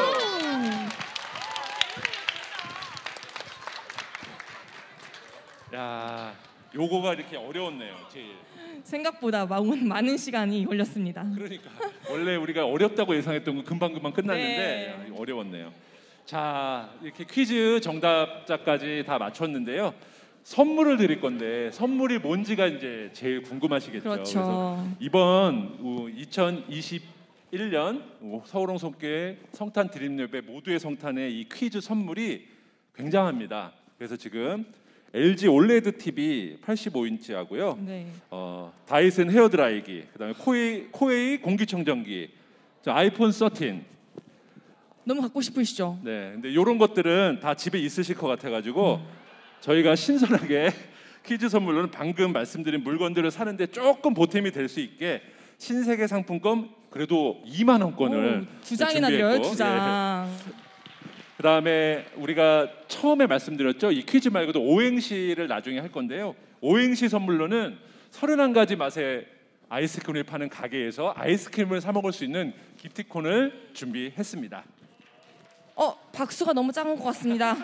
야, 요거가 이렇게 어려웠네요. 제일. 생각보다 많은, 많은 시간이 걸렸습니다. 그러니까 원래 우리가 어렵다고 예상했던 거 금방금방 끝났는데 네. 야, 어려웠네요. 자, 이렇게 퀴즈 정답자까지 다 맞췄는데요. 선물을 드릴 건데 선물이 뭔지가 이제 제일 궁금하시겠죠. 그렇죠. 그래서 이번 이천이십일 년 서울홍성교회 성탄 드림예배 모두의 성탄의 이 퀴즈 선물이 굉장합니다. 그래서 지금 엘지 올레드 티비 팔십오 인치하고요. 네. 어, 다이슨 헤어드라이기, 그다음에 코웨이, 코웨이 공기청정기, 저 아이폰 십삼. 너무 갖고 싶으시죠? 네, 근데 이런 것들은 다 집에 있으실 것 같아가지고 음. 저희가 신선하게 퀴즈 선물로는 방금 말씀드린 물건들을 사는데 조금 보탬이 될 수 있게 신세계 상품권 그래도 이만 원권을 오, 두 장이나 드려요, 두 장. 예. 그다음에 우리가 처음에 말씀드렸죠. 이 퀴즈 말고도 오행시를 나중에 할 건데요. 오행시 선물로는 서른한 가지 맛의 아이스크림을 파는 가게에서 아이스크림을 사 먹을 수 있는 기프티콘을 준비했습니다. 어, 박수가 너무 작은 것 같습니다.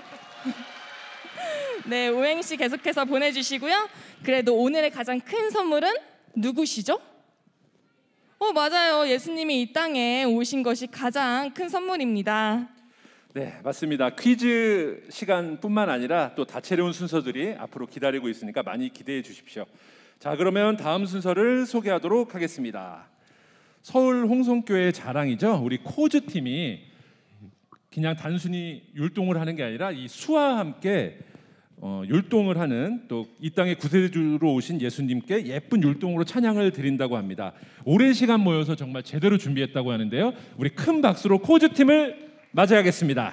네, 오행시 계속해서 보내주시고요. 그래도 오늘의 가장 큰 선물은 누구시죠? 어, 맞아요. 예수님이 이 땅에 오신 것이 가장 큰 선물입니다. 네, 맞습니다. 퀴즈 시간뿐만 아니라 또 다채로운 순서들이 앞으로 기다리고 있으니까 많이 기대해 주십시오. 자, 그러면 다음 순서를 소개하도록 하겠습니다. 서울 홍성교회 자랑이죠. 우리 코즈 팀이 그냥 단순히 율동을 하는 게 아니라 이 수와 함께 어, 율동을 하는 또 이 땅의 구세주로 오신 예수님께 예쁜 율동으로 찬양을 드린다고 합니다. 오랜 시간 모여서 정말 제대로 준비했다고 하는데요. 우리 큰 박수로 코즈 팀을 맞이하겠습니다.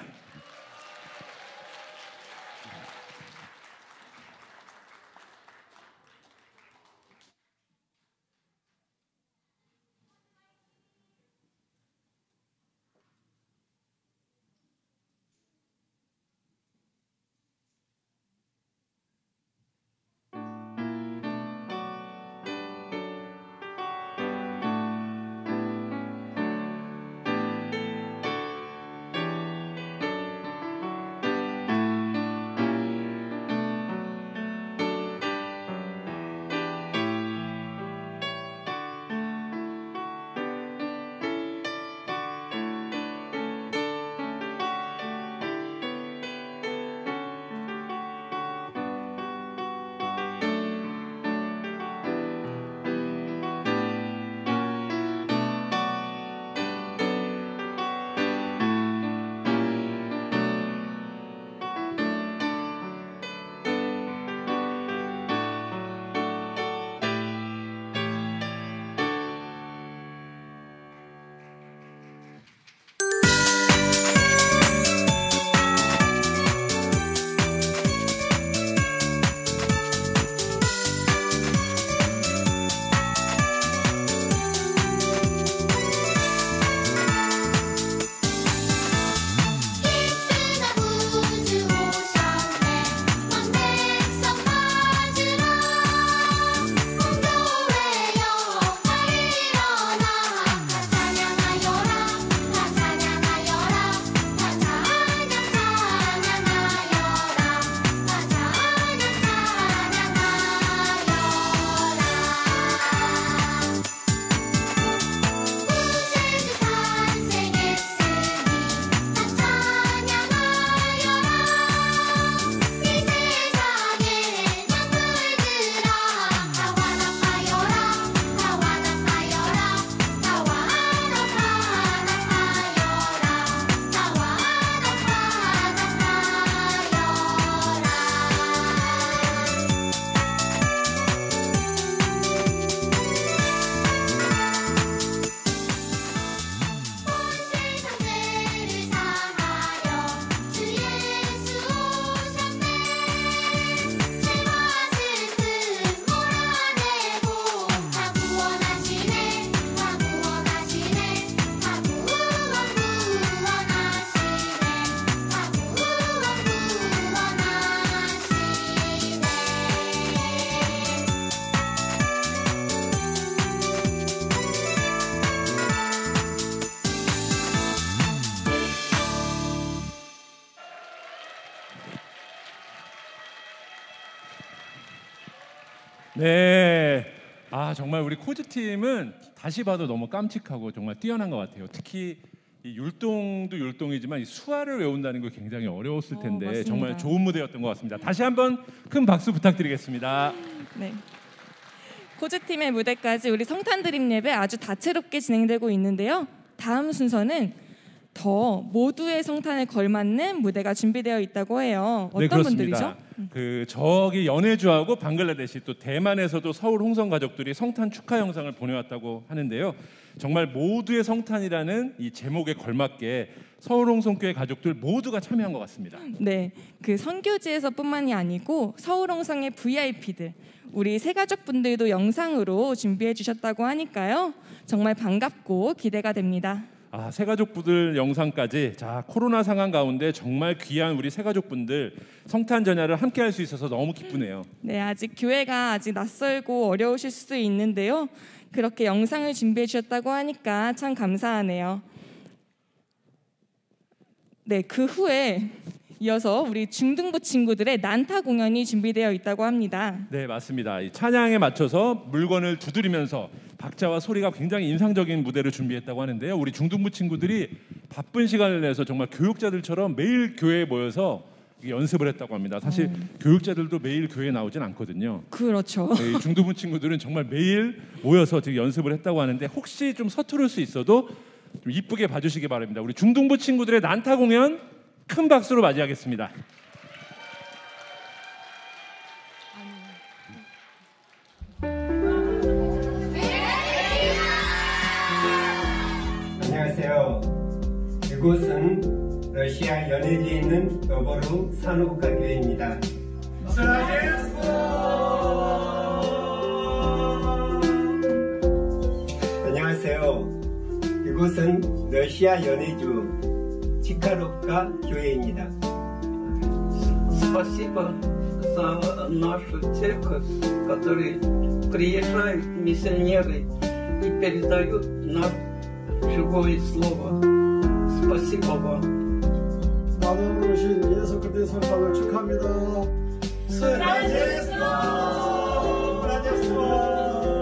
네. 아 정말 우리 코즈 팀은 다시 봐도 너무 깜찍하고 정말 뛰어난 것 같아요. 특히 이 율동도 율동이지만 이 수화를 외운다는 거 굉장히 어려웠을 텐데 어, 정말 좋은 무대였던 것 같습니다. 다시 한번 큰 박수 부탁드리겠습니다. 네. 코즈 팀의 무대까지 우리 성탄 드림 예배 아주 다채롭게 진행되고 있는데요. 다음 순서는 더 모두의 성탄에 걸맞는 무대가 준비되어 있다고 해요. 어떤 네, 분들이죠? 그 저기 연해주하고 방글라데시 또 대만에서도 서울 홍성 가족들이 성탄 축하 영상을 보내왔다고 하는데요. 정말 모두의 성탄이라는 이 제목에 걸맞게 서울 홍성교회 가족들 모두가 참여한 것 같습니다. 네, 그 선교지에서뿐만이 아니고 서울 홍성의 브이아이피들 우리 새가족분들도 영상으로 준비해 주셨다고 하니까요. 정말 반갑고 기대가 됩니다. 아, 새가족분들 영상까지 자 코로나 상황 가운데 정말 귀한 우리 새가족분들 성탄 전야를 함께 할 수 있어서 너무 기쁘네요. 네, 아직 교회가 아직 낯설고 어려우실 수도 있는데요. 그렇게 영상을 준비해 주셨다고 하니까 참 감사하네요. 네, 그 후에 이어서 우리 중등부 친구들의 난타 공연이 준비되어 있다고 합니다. 네, 맞습니다. 이 찬양에 맞춰서 물건을 두드리면서 박자와 소리가 굉장히 인상적인 무대를 준비했다고 하는데요. 우리 중등부 친구들이 바쁜 시간을 내서 정말 교육자들처럼 매일 교회에 모여서 연습을 했다고 합니다. 사실 음. 교육자들도 매일 교회에 나오진 않거든요. 그렇죠. 네, 중등부 친구들은 정말 매일 모여서 지금 연습을 했다고 하는데 혹시 좀 서투를 수 있어도 좀 이쁘게 봐주시기 바랍니다. 우리 중등부 친구들의 난타 공연 큰 박수로 맞이하겠습니다. 안녕하세요. 이곳은 러시아 연해지에 있는 노보루 산후국가교회입니다. 안녕하세요. 이곳은 러시아 연해주 치카롭카 교회입니다. Спасибо за нашу церковь, которые приезжают миссионеры и передают нам живое слово. Спасибо вам. 나는 오신 예수 그리스도의 성탄을 축하합니다. Рождество! Рождество!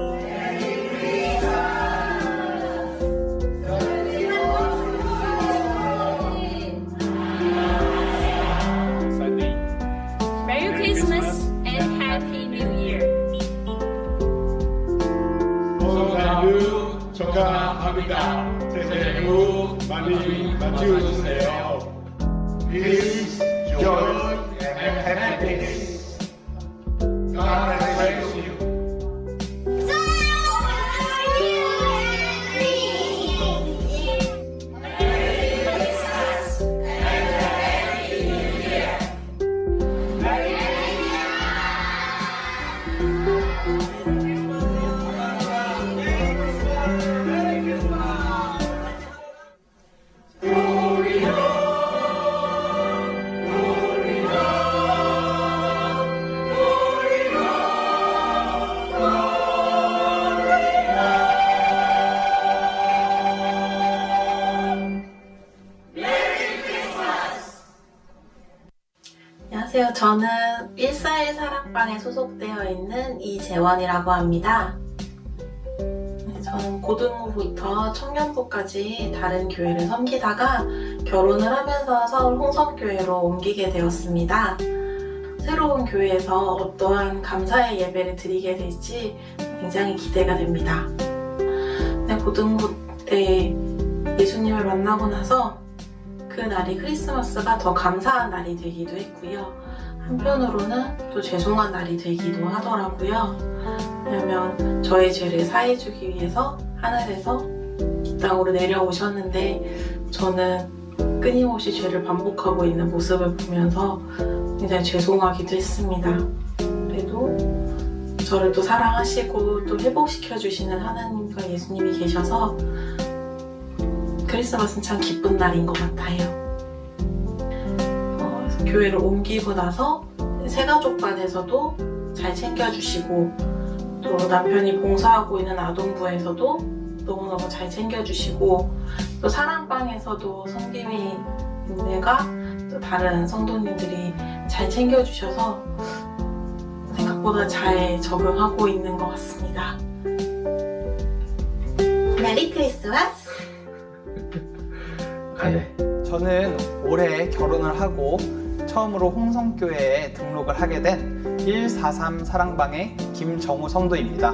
Merry Christmas and Happy New Year. 성탄을 축하합니다. 새해 복 많이 맞춰주세요. Peace, joy, and happiness. God bless you. 안녕하세요. 저는 일사일 사랑방에 소속되어 있는 이재원이라고 합니다. 저는 고등부부터 청년부까지 다른 교회를 섬기다가 결혼을 하면서 서울 홍성교회로 옮기게 되었습니다. 새로운 교회에서 어떠한 감사의 예배를 드리게 될지 굉장히 기대가 됩니다. 네, 고등부 때 예수님을 만나고 나서 그 날이 크리스마스가 더 감사한 날이 되기도 했고요. 한편으로는 또 죄송한 날이 되기도 하더라고요. 왜냐면 저의 죄를 사해주기 위해서 하늘에서 이 땅으로 내려오셨는데 저는 끊임없이 죄를 반복하고 있는 모습을 보면서 굉장히 죄송하기도 했습니다. 그래도 저를 또 사랑하시고 또 회복시켜주시는 하나님과 예수님이 계셔서 크리스마스는 참 기쁜 날인 것 같아요. 어, 교회를 옮기고 나서 새가족반에서도 잘 챙겨주시고 또 남편이 봉사하고 있는 아동부에서도 너무너무 잘 챙겨주시고 또 사랑방에서도 성김이님들과 또 다른 성도님들이 잘 챙겨주셔서 생각보다 생각보다 잘 적응하고 있는 것 같습니다. 메리 크리스마스. 네. 저는 올해 결혼을 하고 처음으로 홍성교회에 등록을 하게 된 일사삼 사랑방의 김정우 성도입니다.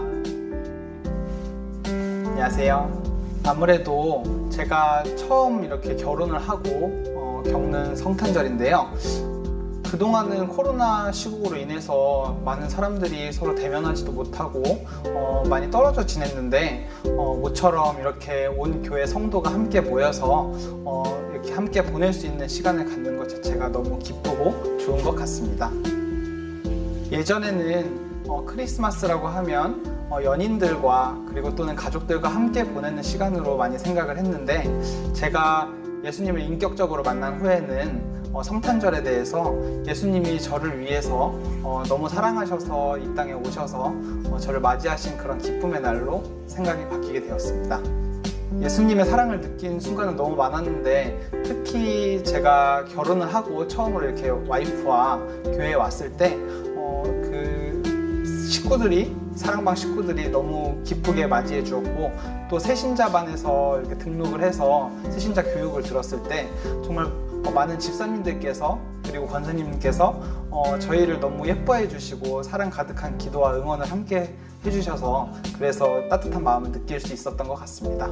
안녕하세요. 아무래도 제가 처음 이렇게 결혼을 하고 어, 겪는 성탄절인데요. 그동안은 코로나 시국으로 인해서 많은 사람들이 서로 대면하지도 못하고 어, 많이 떨어져 지냈는데 어, 모처럼 이렇게 온 교회 성도가 함께 모여서 어, 이렇게 함께 보낼 수 있는 시간을 갖는 것 자체가 너무 기쁘고 좋은 것 같습니다. 예전에는 어, 크리스마스라고 하면 어, 연인들과 그리고 또는 가족들과 함께 보내는 시간으로 많이 생각을 했는데 제가 예수님을 인격적으로 만난 후에는 어, 성탄절에 대해서 예수님이 저를 위해서 어, 너무 사랑하셔서 이 땅에 오셔서 어, 저를 맞이하신 그런 기쁨의 날로 생각이 바뀌게 되었습니다. 예수님의 사랑을 느낀 순간은 너무 많았는데 특히 제가 결혼을 하고 처음으로 이렇게 와이프와 교회에 왔을 때 어, 그 식구들이 사랑방 식구들이 너무 기쁘게 맞이해 주었고 또 새신자반에서 이렇게 등록을 해서 새신자 교육을 들었을 때 정말 어, 많은 집사님들께서 그리고 권사님께서 어, 저희를 너무 예뻐해 주시고 사랑 가득한 기도와 응원을 함께 해주셔서 그래서 따뜻한 마음을 느낄 수 있었던 것 같습니다.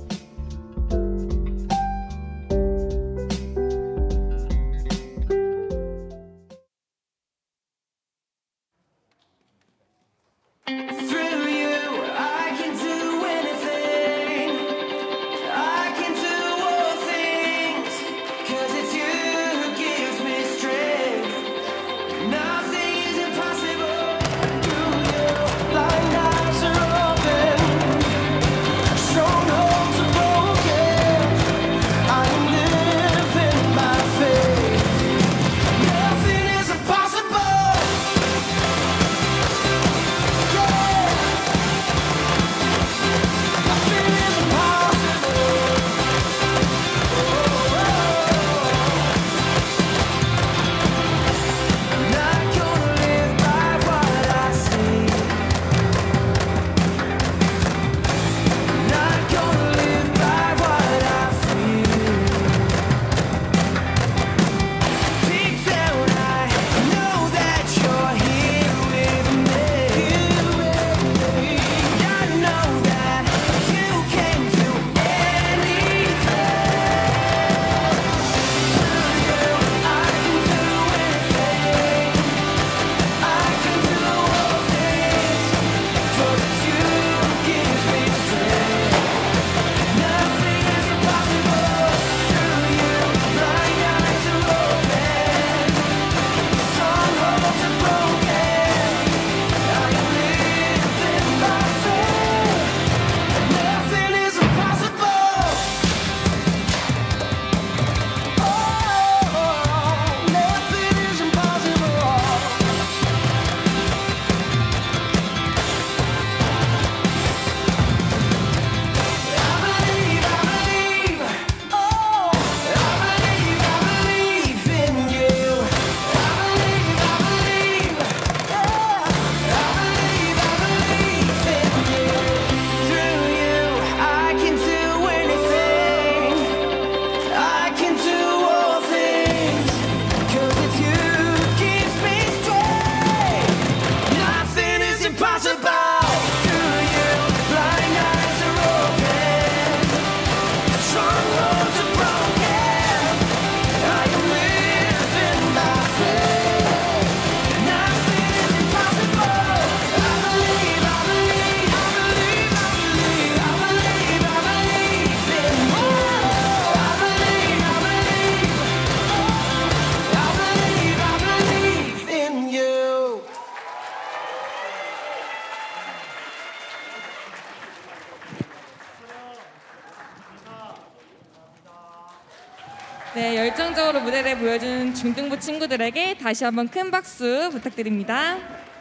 네, 열정적으로 무대를 보여준 중등부 친구들에게 다시 한번 큰 박수 부탁드립니다.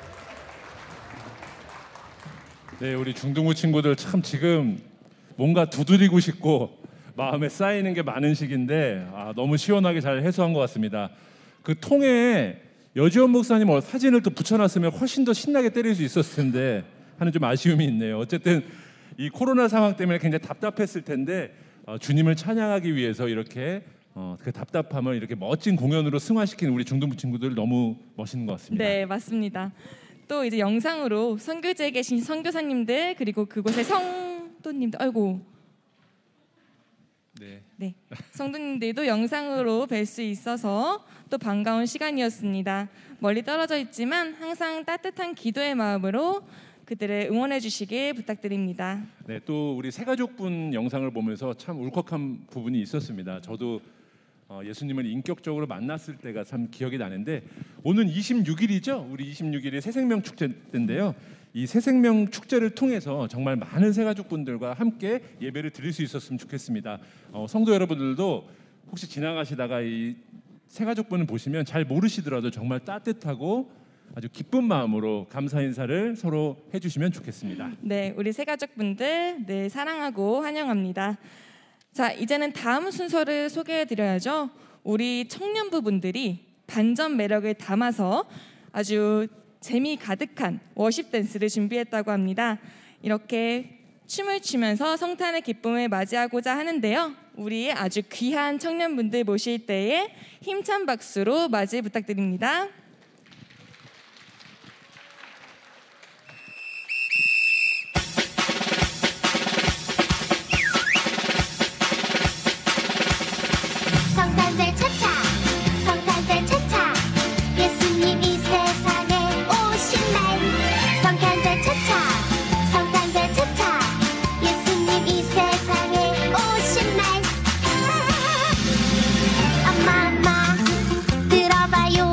네, 우리 중등부 친구들 참 지금 뭔가 두드리고 싶고 마음에 쌓이는 게 많은 시기인데 아, 너무 시원하게 잘 해소한 것 같습니다. 그 통에 여지원 목사님 어, 사진을 또 붙여놨으면 훨씬 더 신나게 때릴 수 있었을 텐데 하는 좀 아쉬움이 있네요. 어쨌든 이 코로나 상황 때문에 굉장히 답답했을 텐데 어, 주님을 찬양하기 위해서 이렇게 어, 그 답답함을 이렇게 멋진 공연으로 승화시킨 우리 중등부 친구들 너무 멋있는 것 같습니다. 네, 맞습니다. 또 이제 영상으로 선교지에 계신 선교사님들 그리고 그곳의 성도님들, 아이고, 네, 네, 성도님들도 영상으로 뵐 수 있어서 또 반가운 시간이었습니다. 멀리 떨어져 있지만 항상 따뜻한 기도의 마음으로 그들을 응원해 주시길 부탁드립니다. 네, 또 우리 새가족분 영상을 보면서 참 울컥한 부분이 있었습니다. 저도 어, 예수님을 인격적으로 만났을 때가 참 기억이 나는데 오늘 이십육 일이죠. 우리 이십육 일이 새생명 축제인데요. 이 새생명 축제를 통해서 정말 많은 새가족분들과 함께 예배를 드릴 수 있었으면 좋겠습니다. 어, 성도 여러분들도 혹시 지나가시다가 이 새가족분을 보시면 잘 모르시더라도 정말 따뜻하고 아주 기쁜 마음으로 감사 인사를 서로 해주시면 좋겠습니다. 네, 우리 새가족분들 늘 사랑하고 환영합니다. 자, 이제는 다음 순서를 소개해드려야죠. 우리 청년부분들이 반전 매력을 담아서 아주 재미 가득한 워십 댄스를 준비했다고 합니다. 이렇게 춤을 추면서 성탄의 기쁨을 맞이하고자 하는데요. 우리 아주 귀한 청년분들 모실 때에 힘찬 박수로 맞이 부탁드립니다. 성탄절 차차 성탄절 차차 예수님 이 세상에 오신 날 성탄절 차차 성탄절 차차 예수님 이 세상에 오신 날 엄마 엄마 들어봐요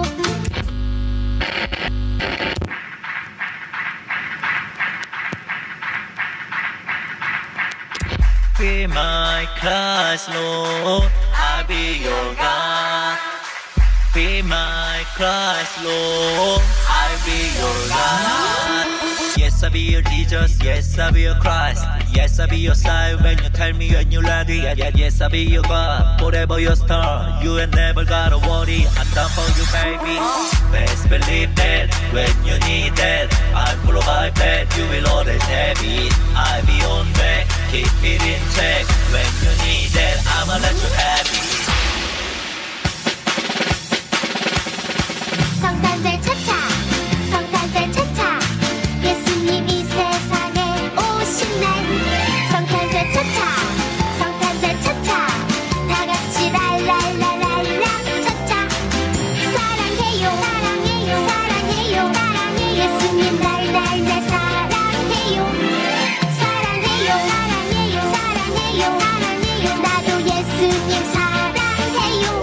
Be my Christ, Lord, I'll be your God. Be my Christ, Lord, I'll be your God. Yes, I'll be your Jesus, yes, I'll be your Christ. Yes, I'll be your side when you tell me when you're ready. Yeah, yeah, yes, I'll be your God, forever your star. You ain't never gotta worry, I'm down for you, baby. Best believe that when you need that, I'll provide that. You will always have it. I'll be on track, keep it in check. When you need that, I'ma let you have it. 성탄절 차차 성탄절 차차 예수님 이 세상에 오신 날 성탄절 차차 성탄절 차차 다 같이 랄랄랄랄라 차차 사랑해요 사랑해요 사랑해요 사랑해요 예수님 날날날 사랑해요 사랑해요 사랑해요 사랑해요 사랑해요 나도 예수님 사랑해요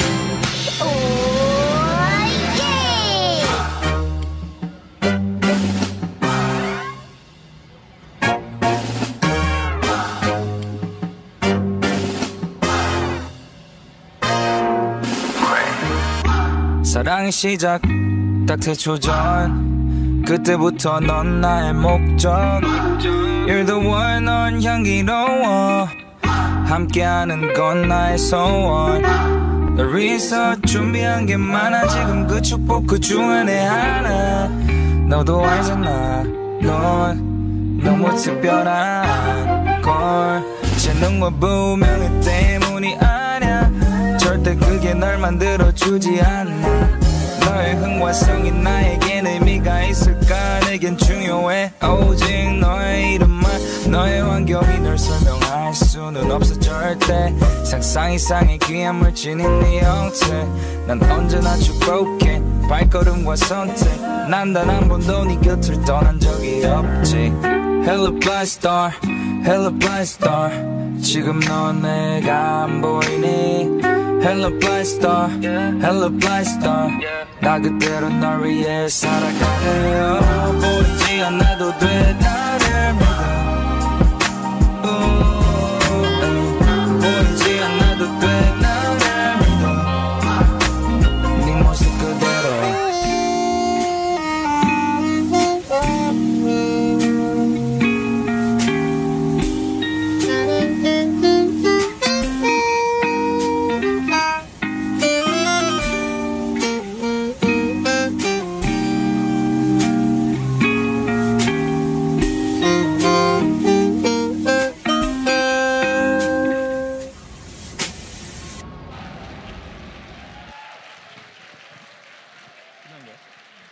오 사랑의 시작 딱 세 초 전 그때부터 넌 나의 목적 You're the one 넌 향기로워 함께하는 건 나의 소원 널 위해서 준비한 게 많아 지금 그 축복 그 중에 내 하나 너도 알잖아 넌 너무 특별한 걸 재능과 부명의 때문이 아니야 절대 그게 널 만들어주지 않아 너의 흥화성이 나에겐 의미가 있을까 내겐 중요해 오직 너의 이름만 너의 환경이 널 설명할 수는 없어 절대 상상 이상의 귀한 물질인 네 형체 난 언제나 축복해 발걸음과 선택 난 단 한 번도 네 곁을 떠난 적이 없지 Hello blind star Hello blind star 지금 넌 내가 안 보이니 Hello blind star Hello blind star 나 그대로 널 위해 살아가네요 보이지 않아도 돼 나를 믿어 보이지 않아도 돼 나를 믿어 네 모습 그대로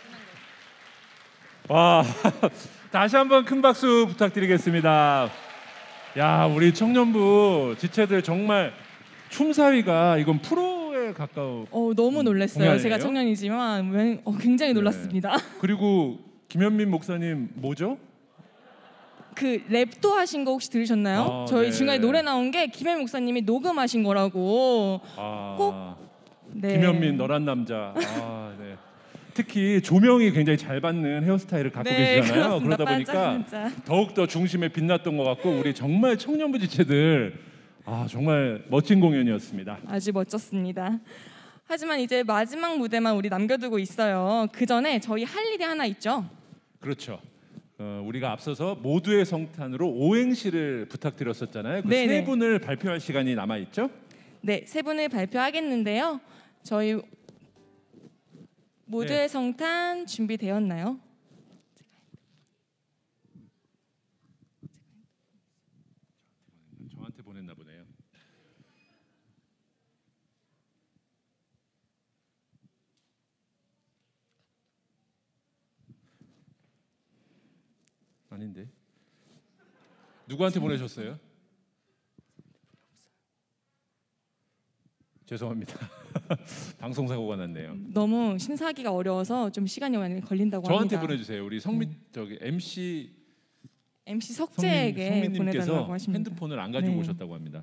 와, 다시 한번 큰 박수 부탁드리겠습니다. 야, 우리 청년부 지체들 정말 춤사위가 이건 프로에 가까워. 어, 너무 놀랐어요. 공연이에요? 제가 청년이지만 웬- 어, 굉장히 네. 놀랐습니다. 그리고 김현민 목사님 뭐죠? 그 랩도 하신 거 혹시 들으셨나요? 아, 저희 네. 중간에 노래 나온 게 김현 목사님이 녹음하신 거라고. 아, 꼭 네. 김현민 너란 남자. 아, 네. 특히 조명이 굉장히 잘 받는 헤어스타일을 갖고 네, 계시잖아요. 그렇습니다. 그러다 보니까 반짝반짝. 더욱 더 중심에 빛났던 것 같고 우리 정말 청년부 지체들 아 정말 멋진 공연이었습니다. 아주 멋졌습니다. 하지만 이제 마지막 무대만 우리 남겨두고 있어요. 그 전에 저희 할 일이 하나 있죠. 그렇죠. 어, 우리가 앞서서 모두의 성탄으로 오행시를 부탁드렸었잖아요. 그 세 네네. 분을 발표할 시간이 남아 있죠? 네, 세 분을 발표하겠는데요. 저희 모두의 네. 성탄 준비되었나요? 저한테 보냈나 보네요. 아닌데. 누구한테 보내셨어요? 죄송합니다. 방송 사고가 났네요. 너무 심사하기가 어려워서 좀 시간이 많이 걸린다고 저한테 합니다. 보내주세요. 우리 성민 저기 엠씨 엠씨 성민, 석재에게 성민님께서 보내달라고 하십니다. 핸드폰을 안 가지고 네. 오셨다고 합니다.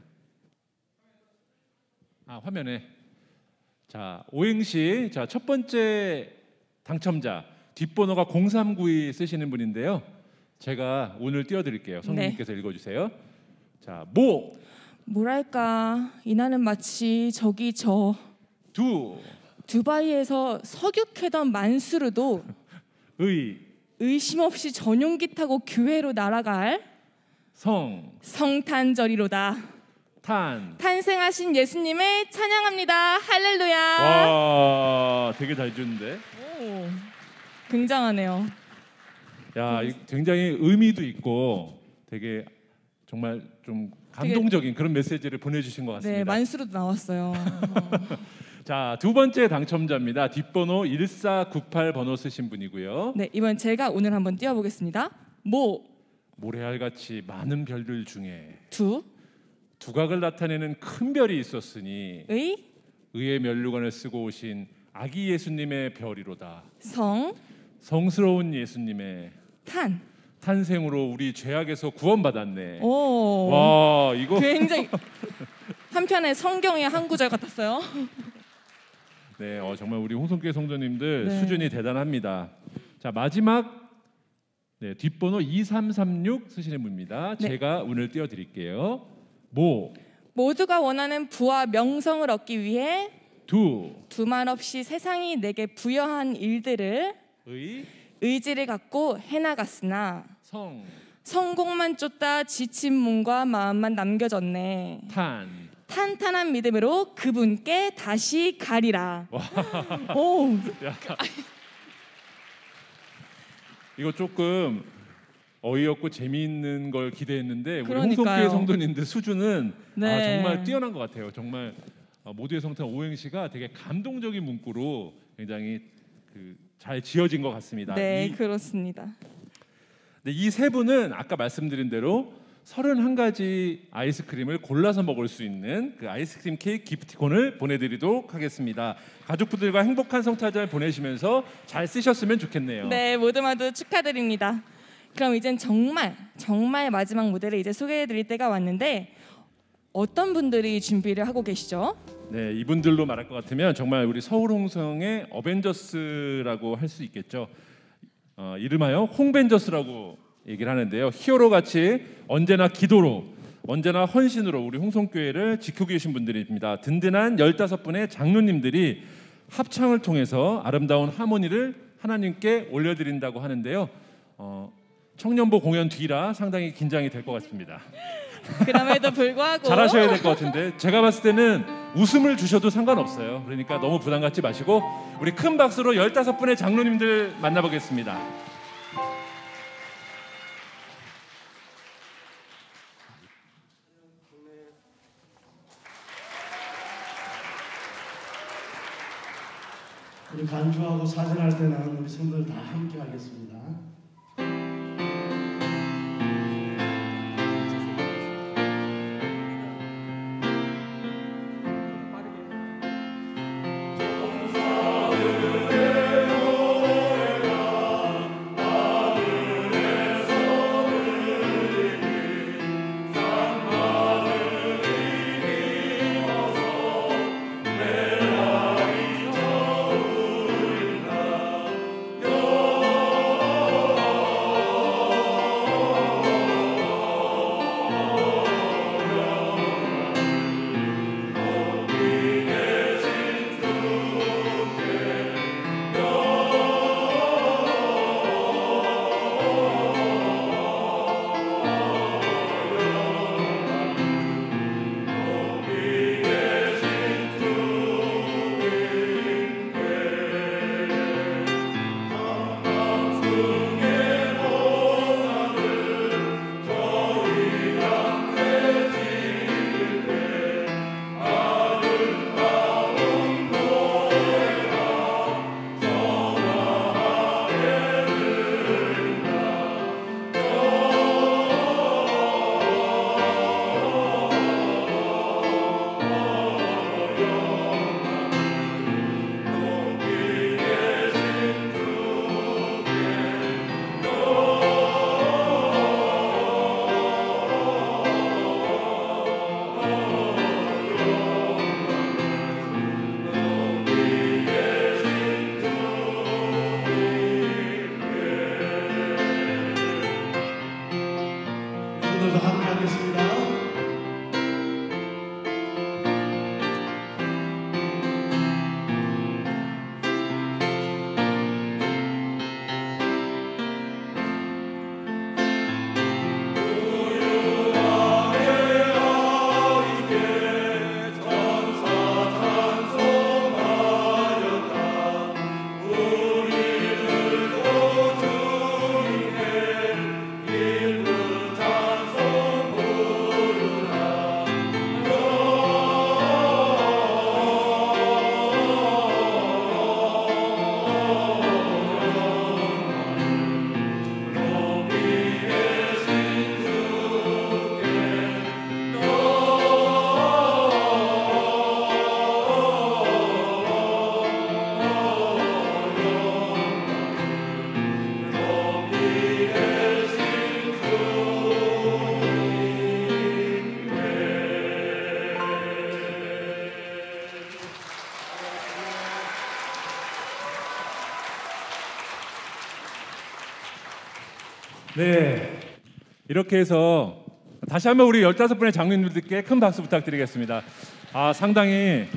아 화면에 자 오행시 자 첫 번째 당첨자 뒷번호가 공삼구이 쓰시는 분인데요. 제가 오늘 띄워드릴게요. 성민님께서 네. 읽어주세요. 자 모, 뭐랄까 이나는 마치 저기 저 두, 두바이에서 석유캐던 만수르도 의, 의심 없이 전용기 타고 교회로 날아갈 성, 성탄절이로다. 탄. 탄생하신 예수님을 찬양합니다. 할렐루야. 와 되게 잘 주는데. 오, 굉장하네요. 야, 이 굉장히 의미도 있고 되게 정말 좀 감동적인 그런 메시지를 보내주신 것 같습니다. 네, 만수르도 나왔어요. 자, 두 번째 당첨자입니다. 뒷번호 일사구팔 번호 쓰신 분이고요. 네, 이번 제가 오늘 한번 띄워보겠습니다. 모, 모래알같이 많은 별들 중에 두, 두각을 나타내는 큰 별이 있었으니 의, 의의 면류관을 쓰고 오신 아기 예수님의 별이로다. 성, 성스러운 예수님의 탄. 탄생으로 우리 죄악에서 구원받았네. 오, 와 이거 굉장히 한편의 성경의 한 구절 같았어요. 네, 어, 정말 우리 홍성교회 성도님들 네. 수준이 대단합니다. 자 마지막 네, 뒷번호 이삼삼육 쓰시는 분입니다. 네. 제가 오늘 띄워드릴게요. 모, 모두가 원하는 부와 명성을 얻기 위해 두, 두말 없이 세상이 내게 부여한 일들을 의, 의지를 갖고 해나갔으나 성, 성공만 쫓다 지친 몸과 마음만 남겨졌네. 탄. 탄탄한 믿음으로 그분께 다시 가리라. 오, 야. 이거 조금 어이없고 재미있는 걸 기대했는데 우리 그러니까요. 홍성교회 성도님들 수준은 네. 아, 정말 뛰어난 것 같아요. 정말 어, 모두의 성탄 오행시가 되게 감동적인 문구로 굉장히 그, 잘 지어진 것 같습니다. 네, 이, 그렇습니다. 네, 이 세 분은 아까 말씀드린 대로 서른한 가지 아이스크림을 골라서 먹을 수 있는 그 아이스크림 케이크 기프티콘을 보내드리도록 하겠습니다. 가족분들과 행복한 성탄절 보내시면서 잘 쓰셨으면 좋겠네요. 네, 모두 모두 축하드립니다. 그럼 이젠 정말 정말 마지막 무대를 이제 소개해드릴 때가 왔는데 어떤 분들이 준비를 하고 계시죠? 네, 이분들로 말할 것 같으면 정말 우리 서울홍성의 어벤져스라고 할 수 있겠죠. 어, 이름하여 홍벤져스라고 얘기를 하는데요. 히어로 같이 언제나 기도로, 언제나 헌신으로 우리 홍성교회를 지키고 계신 분들입니다. 든든한 열다섯 분의 장로님들이 합창을 통해서 아름다운 하모니를 하나님께 올려드린다고 하는데요. 어, 청년부 공연 뒤라 상당히 긴장이 될 것 같습니다. 그럼에도 불구하고 잘하셔야 될 것 같은데 제가 봤을 때는 웃음을 주셔도 상관없어요. 그러니까 너무 부담 갖지 마시고 우리 큰 박수로 열다섯 분의 장로님들 만나보겠습니다. 우리 간주하고 사진할 때는 우리 성도들 다 함께 하겠습니다. 네, 이렇게 해서 다시 한번 우리 열다섯 분의 장로님들께 큰 박수 부탁드리겠습니다. 아, 상당히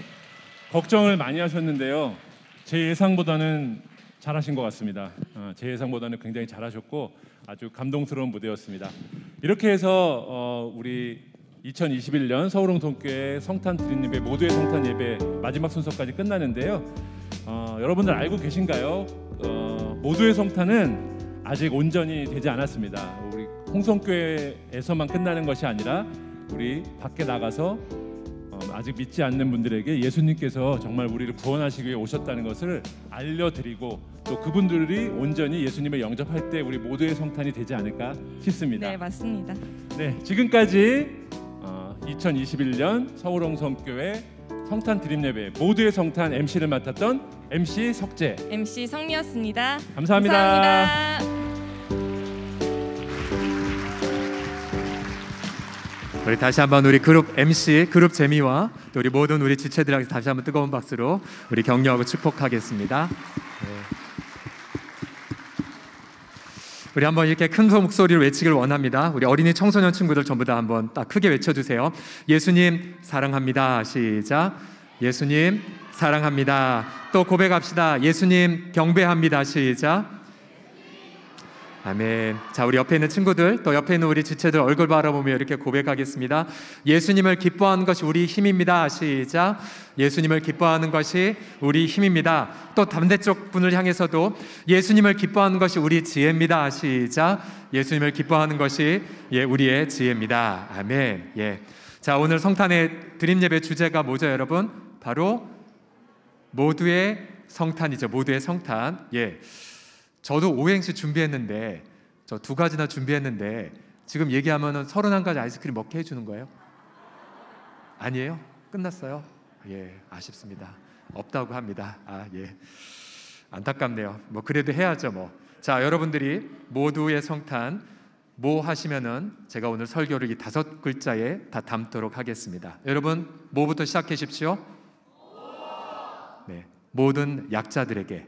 걱정을 많이 하셨는데요. 제 예상보다는 잘하신 것 같습니다. 어, 제 예상보다는 굉장히 잘하셨고 아주 감동스러운 무대였습니다. 이렇게 해서 어, 우리 이천이십일 년 서울홍성교회 성탄 드림 예배 모두의 성탄 예배 마지막 순서까지 끝나는데요. 어, 여러분들 알고 계신가요? 어, 모두의 성탄은 아직 온전히 되지 않았습니다. 우리 홍성교회에서만 끝나는 것이 아니라 우리 밖에 나가서 어, 아직 믿지 않는 분들에게 예수님께서 정말 우리를 구원하시기 위해 오셨다는 것을 알려드리고 또 그분들이 온전히 예수님을 영접할 때 우리 모두의 성탄이 되지 않을까 싶습니다. 네, 맞습니다. 네, 지금까지 어, 이천이십일 년 서울홍성교회 성탄 드림 예배 모두의 성탄 엠시를 맡았던 엠씨 석재, 엠씨 성미였습니다. 감사합니다. 감사합니다. 우리 다시 한번 우리 그룹 엠씨 그룹 재미와 또 우리 모든 우리 지체들에게 다시 한번 뜨거운 박수로 우리 격려하고 축복하겠습니다. 네. 우리 한번 이렇게 큰 목소리로 외치길 원합니다. 우리 어린이 청소년 친구들 전부 다 한번 딱 크게 외쳐주세요. 예수님 사랑합니다. 시작. 예수님 사랑합니다. 또 고백합시다. 예수님 경배합니다. 시작. 아멘. 자, 우리 옆에 있는 친구들 또 옆에 있는 우리 지체들 얼굴 바라보며 이렇게 고백하겠습니다. 예수님을 기뻐하는 것이 우리 힘입니다. 시작. 예수님을 기뻐하는 것이 우리 힘입니다. 또 반대쪽 분을 향해서도 예수님을 기뻐하는 것이 우리 지혜입니다. 시작. 예수님을 기뻐하는 것이 예, 우리의 지혜입니다. 아멘. 예. 자, 오늘 성탄의 드림 예배 주제가 뭐죠, 여러분? 바로 모두의 성탄이죠. 모두의 성탄. 예, 저도 오행시 준비했는데 저 두 가지나 준비했는데 지금 얘기하면은 서른한 가지 아이스크림 먹게 해주는 거예요? 아니에요? 끝났어요? 예, 아쉽습니다. 없다고 합니다. 아, 예, 안타깝네요. 뭐 그래도 해야죠 뭐. 자, 여러분들이 모두의 성탄 뭐 하시면은 제가 오늘 설교를 이 다섯 글자에 다 담도록 하겠습니다. 여러분 뭐부터 시작해 주십시오. 네, 모든 약자들에게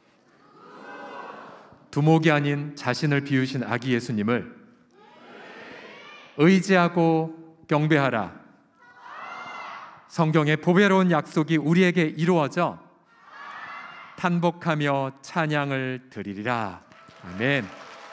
두목이 아닌 자신을 비우신 아기 예수님을 의지하고 경배하라. 성경의 보배로운 약속이 우리에게 이루어져 탄복하며 찬양을 드리리라. 아멘.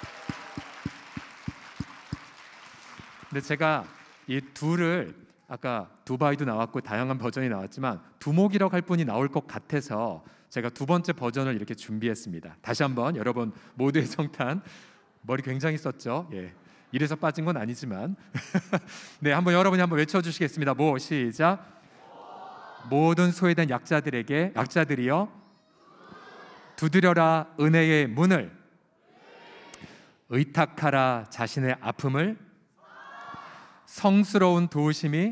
근데 제가 이 둘을 아까 두바이도 나왔고 다양한 버전이 나왔지만 두목이라고 할 분이 나올 것 같아서 제가 두 번째 버전을 이렇게 준비했습니다. 다시 한번 여러분 모두의 성탄 머리 굉장히 썼죠? 예, 이래서 빠진 건 아니지만 네, 한번 여러분이 한번 외쳐주시겠습니다. 모 시작. 모든 소외된 약자들에게 약자들이여 두드려라 은혜의 문을, 의탁하라 자신의 아픔을, 성스러운 도우심이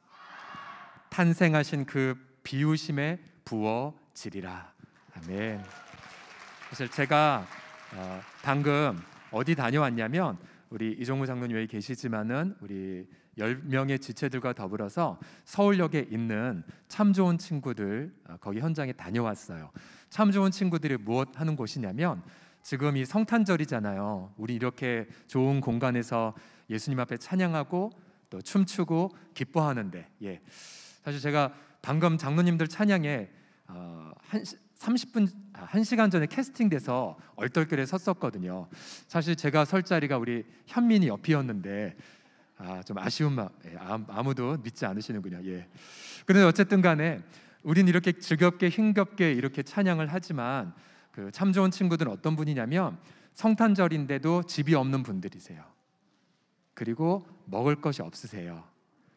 탄생하신 그 비우심에 부어지리라. 아멘. 사실 제가 어, 방금 어디 다녀왔냐면 우리 이종무 장로님 여기 계시지만은 우리 열 명의 지체들과 더불어서 서울역에 있는 참 좋은 친구들 어, 거기 현장에 다녀왔어요. 참 좋은 친구들이 무엇 하는 곳이냐면 지금 이 성탄절이잖아요. 우리 이렇게 좋은 공간에서 예수님 앞에 찬양하고 또 춤추고 기뻐하는데, 예, 사실 제가 방금 장로님들 찬양에 어, 한 삼십 분, 한 시간 전에 캐스팅돼서 얼떨결에 섰었거든요. 사실 제가 설 자리가 우리 현민이 옆이었는데 아, 좀 아쉬운 마음, 예, 아무도 믿지 않으시는군요. 예. 그런데 어쨌든 간에 우린 이렇게 즐겁게 힘겹게 이렇게 찬양을 하지만 그 참 좋은 친구들은 어떤 분이냐면 성탄절인데도 집이 없는 분들이세요. 그리고 먹을 것이 없으세요.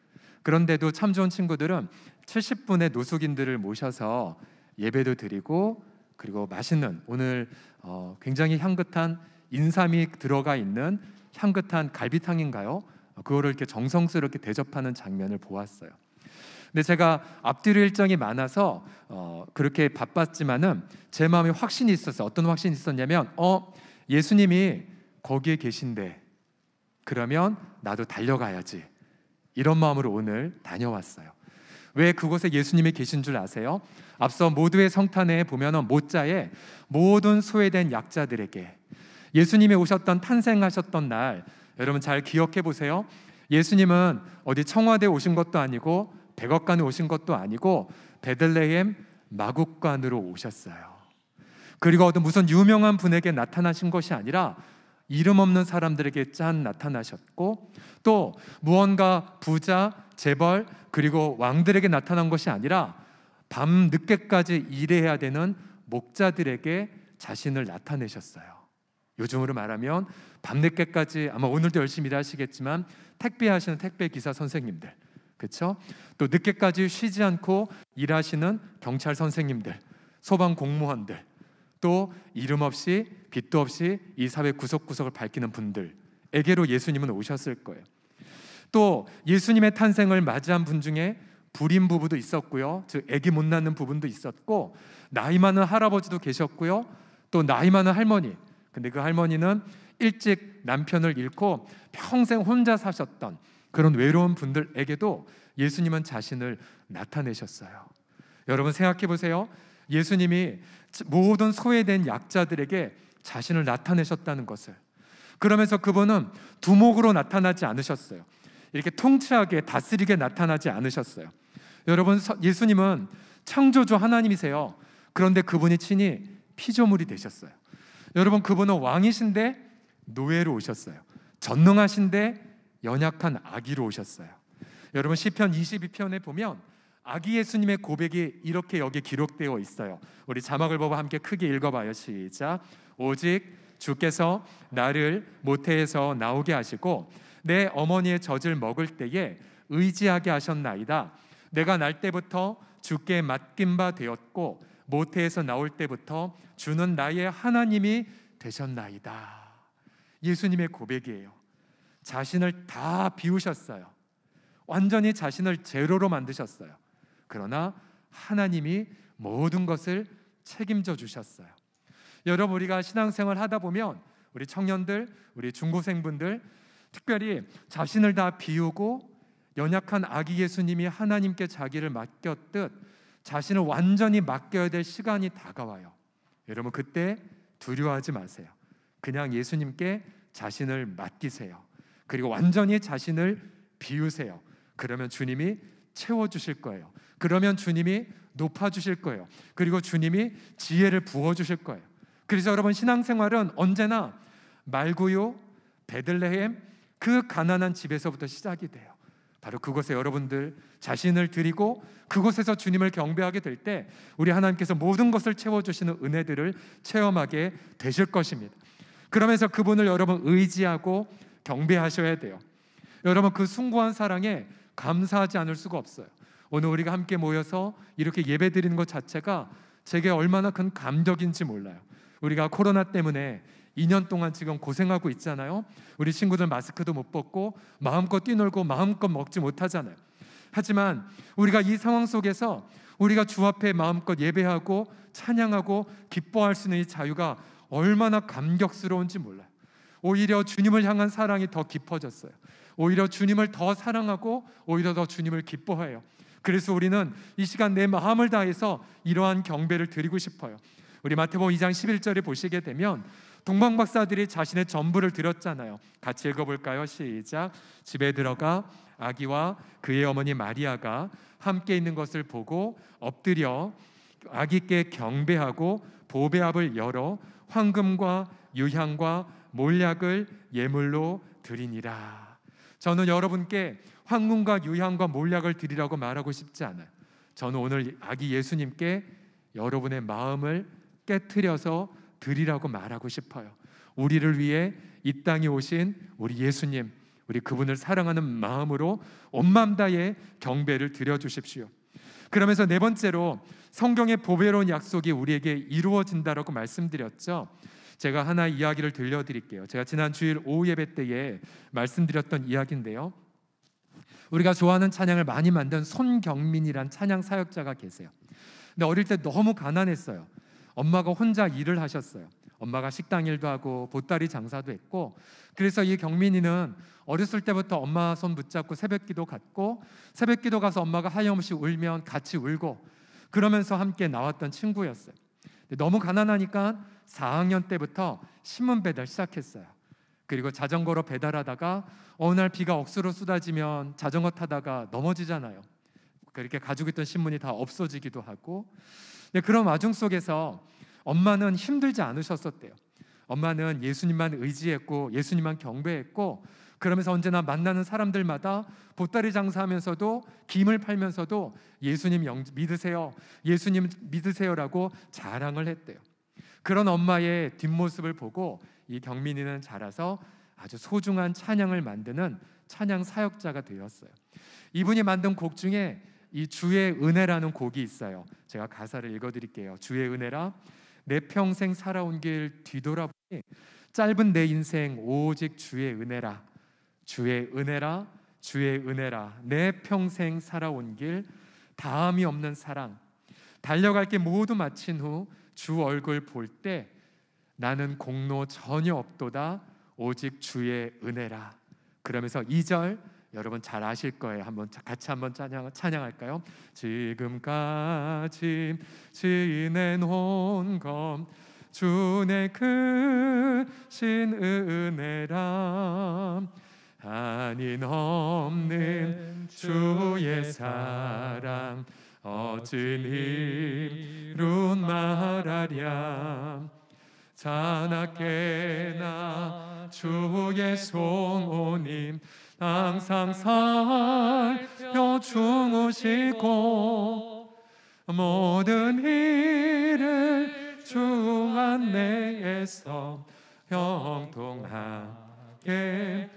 그런데도 참 좋은 친구들은 칠십 분의 노숙인들을 모셔서 예배도 드리고 그리고 맛있는 오늘 어, 굉장히 향긋한 인삼이 들어가 있는 향긋한 갈비탕인가요? 그거를 이렇게 정성스럽게 대접하는 장면을 보았어요. 근데 제가 앞뒤로 일정이 많아서 어, 그렇게 바빴지만은 제 마음에 확신이 있었어요. 어떤 확신이 있었냐면 어 예수님이 거기에 계신데 그러면 나도 달려가야지. 이런 마음으로 오늘 다녀왔어요. 왜 그곳에 예수님이 계신 줄 아세요? 앞서 모두의 성탄에 보면은 모자에 모든 소외된 약자들에게 예수님이 오셨던 탄생하셨던 날 여러분 잘 기억해 보세요. 예수님은 어디 청와대에 오신 것도 아니고 백악관에 오신 것도 아니고 베들레헴 마국간으로 오셨어요. 그리고 어떤 무슨 유명한 분에게 나타나신 것이 아니라 이름 없는 사람들에게 짠 나타나셨고 또 무언가 부자, 재벌 그리고 왕들에게 나타난 것이 아니라 밤 늦게까지 일해야 되는 목자들에게 자신을 나타내셨어요. 요즘으로 말하면 밤늦게까지 아마 오늘도 열심히 일하시겠지만 택배하시는 택배 기사 선생님들, 그렇죠? 또 늦게까지 쉬지 않고 일하시는 경찰 선생님들, 소방 공무원들, 또 이름 없이 빛도 없이 이 사회 구석구석을 밝히는 분들에게로 예수님은 오셨을 거예요. 또 예수님의 탄생을 맞이한 분 중에 불임 부부도 있었고요, 즉 아기 못 낳는 부분도 있었고 나이 많은 할아버지도 계셨고요, 또 나이 많은 할머니. 근데 그 할머니는 일찍 남편을 잃고 평생 혼자 사셨던 그런 외로운 분들에게도 예수님은 자신을 나타내셨어요. 여러분 생각해 보세요. 예수님이 모든 소외된 약자들에게 자신을 나타내셨다는 것을. 그러면서 그분은 두목으로 나타나지 않으셨어요. 이렇게 통치하게 다스리게 나타나지 않으셨어요. 여러분 예수님은 창조주 하나님이세요. 그런데 그분이 친히 피조물이 되셨어요. 여러분 그분은 왕이신데 노예로 오셨어요. 전능하신데 연약한 아기로 오셨어요. 여러분 시편 이십이 편에 보면 아기 예수님의 고백이 이렇게 여기 기록되어 있어요. 우리 자막을 보고 함께 크게 읽어봐요. 시작. 오직 주께서 나를 모태에서 나오게 하시고 내 어머니의 젖을 먹을 때에 의지하게 하셨나이다. 내가 날 때부터 주께 맡긴 바 되었고 모태에서 나올 때부터 주는 나의 하나님이 되셨나이다. 예수님의 고백이에요. 자신을 다 비우셨어요. 완전히 자신을 제로로 만드셨어요. 그러나 하나님이 모든 것을 책임져 주셨어요. 여러분, 우리가 신앙생활 하다 보면 우리 청년들, 우리 중고생분들 특별히 자신을 다 비우고 연약한 아기 예수님이 하나님께 자기를 맡겼듯 자신을 완전히 맡겨야 될 시간이 다가와요. 여러분, 그때 두려워하지 마세요. 그냥 예수님께 자신을 맡기세요. 그리고 완전히 자신을 비우세요. 그러면 주님이 채워주실 거예요. 그러면 주님이 높아주실 거예요. 그리고 주님이 지혜를 부어주실 거예요. 그래서 여러분, 신앙생활은 언제나 말구요, 베들레헴, 그 가난한 집에서부터 시작이 돼요. 바로 그곳에 여러분들 자신을 드리고 그곳에서 주님을 경배하게 될 때 우리 하나님께서 모든 것을 채워주시는 은혜들을 체험하게 되실 것입니다. 그러면서 그분을 여러분 의지하고 경배하셔야 돼요. 여러분, 그 숭고한 사랑에 감사하지 않을 수가 없어요. 오늘 우리가 함께 모여서 이렇게 예배 드리는 것 자체가 제게 얼마나 큰 감격인지 몰라요. 우리가 코로나 때문에 이 년 동안 지금 고생하고 있잖아요. 우리 친구들 마스크도 못 벗고 마음껏 뛰놀고 마음껏 먹지 못하잖아요. 하지만 우리가 이 상황 속에서 우리가 주 앞에 마음껏 예배하고 찬양하고 기뻐할 수 있는 이 자유가 얼마나 감격스러운지 몰라요. 오히려 주님을 향한 사랑이 더 깊어졌어요. 오히려 주님을 더 사랑하고 오히려 더 주님을 기뻐해요. 그래서 우리는 이 시간 내 마음을 다해서 이러한 경배를 드리고 싶어요. 우리 마태복음 이 장 십일 절에 보시게 되면 동방박사들이 자신의 전부를 드렸잖아요. 같이 읽어볼까요? 시작. 집에 들어가 아기와 그의 어머니 마리아가 함께 있는 것을 보고 엎드려 아기께 경배하고 보배압을 열어 황금과 유향과 몰약을 예물로 드리니라. 저는 여러분께 황금과 유향과 몰약을 드리라고 말하고 싶지 않아요. 저는 오늘 아기 예수님께 여러분의 마음을 깨트려서 드리라고 말하고 싶어요. 우리를 위해 이 땅에 오신 우리 예수님, 우리 그분을 사랑하는 마음으로 온 마음 다해 경배를 드려주십시오. 그러면서 네 번째로 성경의 보배로운 약속이 우리에게 이루어진다라고 말씀드렸죠. 제가 하나 이야기를 들려드릴게요. 제가 지난 주일 오후 예배 때에 말씀드렸던 이야기인데요. 우리가 좋아하는 찬양을 많이 만든 손경민이란 찬양 사역자가 계세요. 근데 어릴 때 너무 가난했어요. 엄마가 혼자 일을 하셨어요. 엄마가 식당 일도 하고 보따리 장사도 했고, 그래서 이 경민이는 어렸을 때부터 엄마 손 붙잡고 새벽기도 갔고, 새벽기도 가서 엄마가 하염없이 울면 같이 울고 그러면서 함께 나왔던 친구였어요. 너무 가난하니까 사 학년 때부터 신문 배달 시작했어요. 그리고 자전거로 배달하다가 어느 날 비가 억수로 쏟아지면 자전거 타다가 넘어지잖아요. 그렇게 가지고 있던 신문이 다 없어지기도 하고. 그런 와중 속에서 엄마는 힘들지 않으셨었대요. 엄마는 예수님만 의지했고 예수님만 경배했고, 그러면서 언제나 만나는 사람들마다 보따리 장사하면서도 김을 팔면서도 예수님 영, 믿으세요, 예수님 믿으세요라고 자랑을 했대요. 그런 엄마의 뒷모습을 보고 이 경민이는 자라서 아주 소중한 찬양을 만드는 찬양 사역자가 되었어요. 이분이 만든 곡 중에 이 주의 은혜라는 곡이 있어요. 제가 가사를 읽어드릴게요. 주의 은혜라 내 평생 살아온 길 뒤돌아보니 짧은 내 인생 오직 주의 은혜라. 주의 은혜라 주의 은혜라 내 평생 살아온 길 다함이 없는 사랑. 달려갈 게 모두 마친 후 주 얼굴 볼 때 나는 공로 전혀 없도다 오직 주의 은혜라. 그러면서 이 절 여러분 잘 아실 거예요. 한번 같이 한번 찬양, 찬양할까요? 지금까지 지내놓은 것 주의 크신 은혜라. 한인 없는 주의 사랑 어찌 이룬 말하랴. 자나깨나 주의 송오님 항상 살펴 주무시고 모든 일을 주 안내에서 형통하게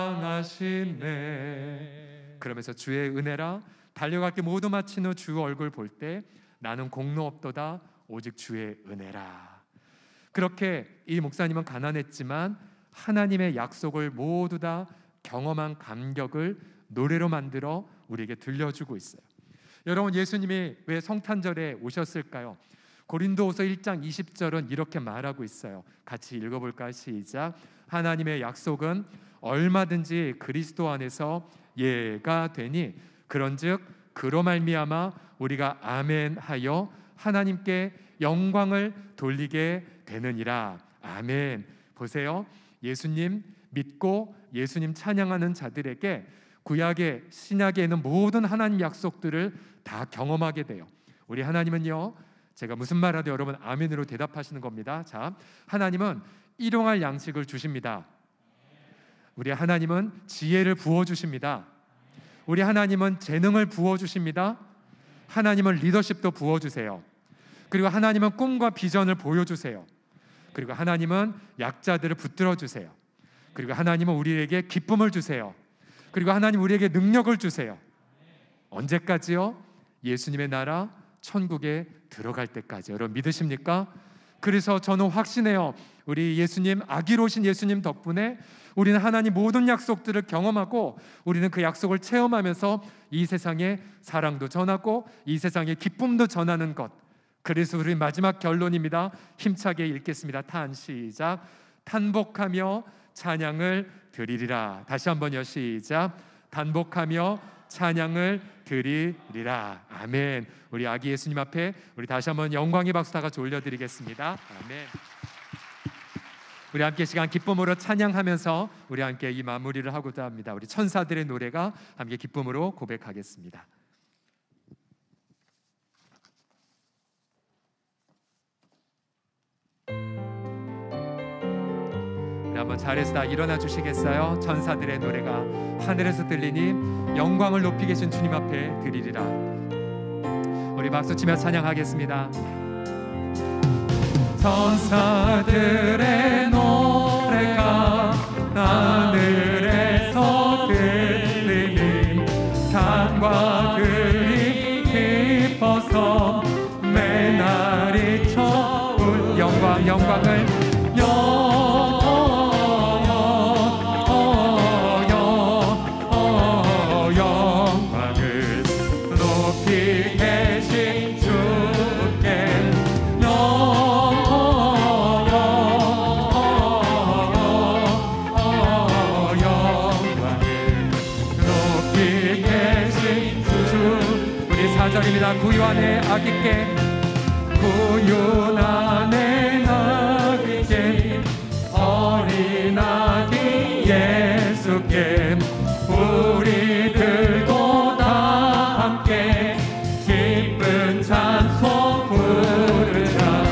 당하시네. 그러면서 주의 은혜라 달려갈 게 모두 마친 후 주 얼굴 볼 때 나는 공로 없도다 오직 주의 은혜라. 그렇게 이 목사님은 가난했지만 하나님의 약속을 모두 다 경험한 감격을 노래로 만들어 우리에게 들려주고 있어요. 여러분, 예수님이 왜 성탄절에 오셨을까요? 고린도후서 일 장 이십 절은 이렇게 말하고 있어요. 같이 읽어볼까요? 시작. 하나님의 약속은 얼마든지 그리스도 안에서 예가 되니 그런즉 그로 말미암아 우리가 아멘하여 하나님께 영광을 돌리게 되느니라. 아멘. 보세요. 예수님 믿고 예수님 찬양하는 자들에게 구약의 신약에 있는 모든 하나님 약속들을 다 경험하게 돼요. 우리 하나님은요, 제가 무슨 말하도 여러분 아멘으로 대답하시는 겁니다. 자, 하나님은 일용할 양식을 주십니다. 우리 하나님은 지혜를 부어주십니다. 우리 하나님은 재능을 부어주십니다. 하나님은 리더십도 부어주세요. 그리고 하나님은 꿈과 비전을 보여주세요. 그리고 하나님은 약자들을 붙들어주세요. 그리고 하나님은 우리에게 기쁨을 주세요. 그리고 하나님 우리에게 능력을 주세요. 언제까지요? 예수님의 나라 천국에 들어갈 때까지. 여러분 믿으십니까? 그래서 저는 확신해요. 우리 예수님, 아기로우신 예수님 덕분에 우리는 하나님 모든 약속들을 경험하고 우리는 그 약속을 체험하면서 이 세상에 사랑도 전하고 이 세상에 기쁨도 전하는 것. 그래서 우리 마지막 결론입니다. 힘차게 읽겠습니다. 탄 시작. 탄복하며 찬양을 드리리라. 다시 한번요. 시작. 단복하며 찬양을 드리리라. 아멘. 우리 아기 예수님 앞에 우리 다시 한번 영광의 박수 다 같이 올려드리겠습니다. 아멘. 우리 함께 시간 기쁨으로 찬양하면서 우리 함께 이 마무리를 하고자 합니다. 우리 천사들의 노래가 함께 기쁨으로 고백하겠습니다. 우리 한번 자리에서 다 일어나 주시겠어요? 천사들의 노래가 하늘에서 들리니 영광을 높이 계신 주님 앞에 드리리라. 우리 박수치며 찬양하겠습니다. 천사들의 노래가 하늘에서 들리니 산과 들이 깊어서 메나리 쳐올 영광 영광을 구유 안에 아기께 구유 안에 아기께 어린아기 예수께 우리 들고 다 함께 기쁜 찬송 부르자.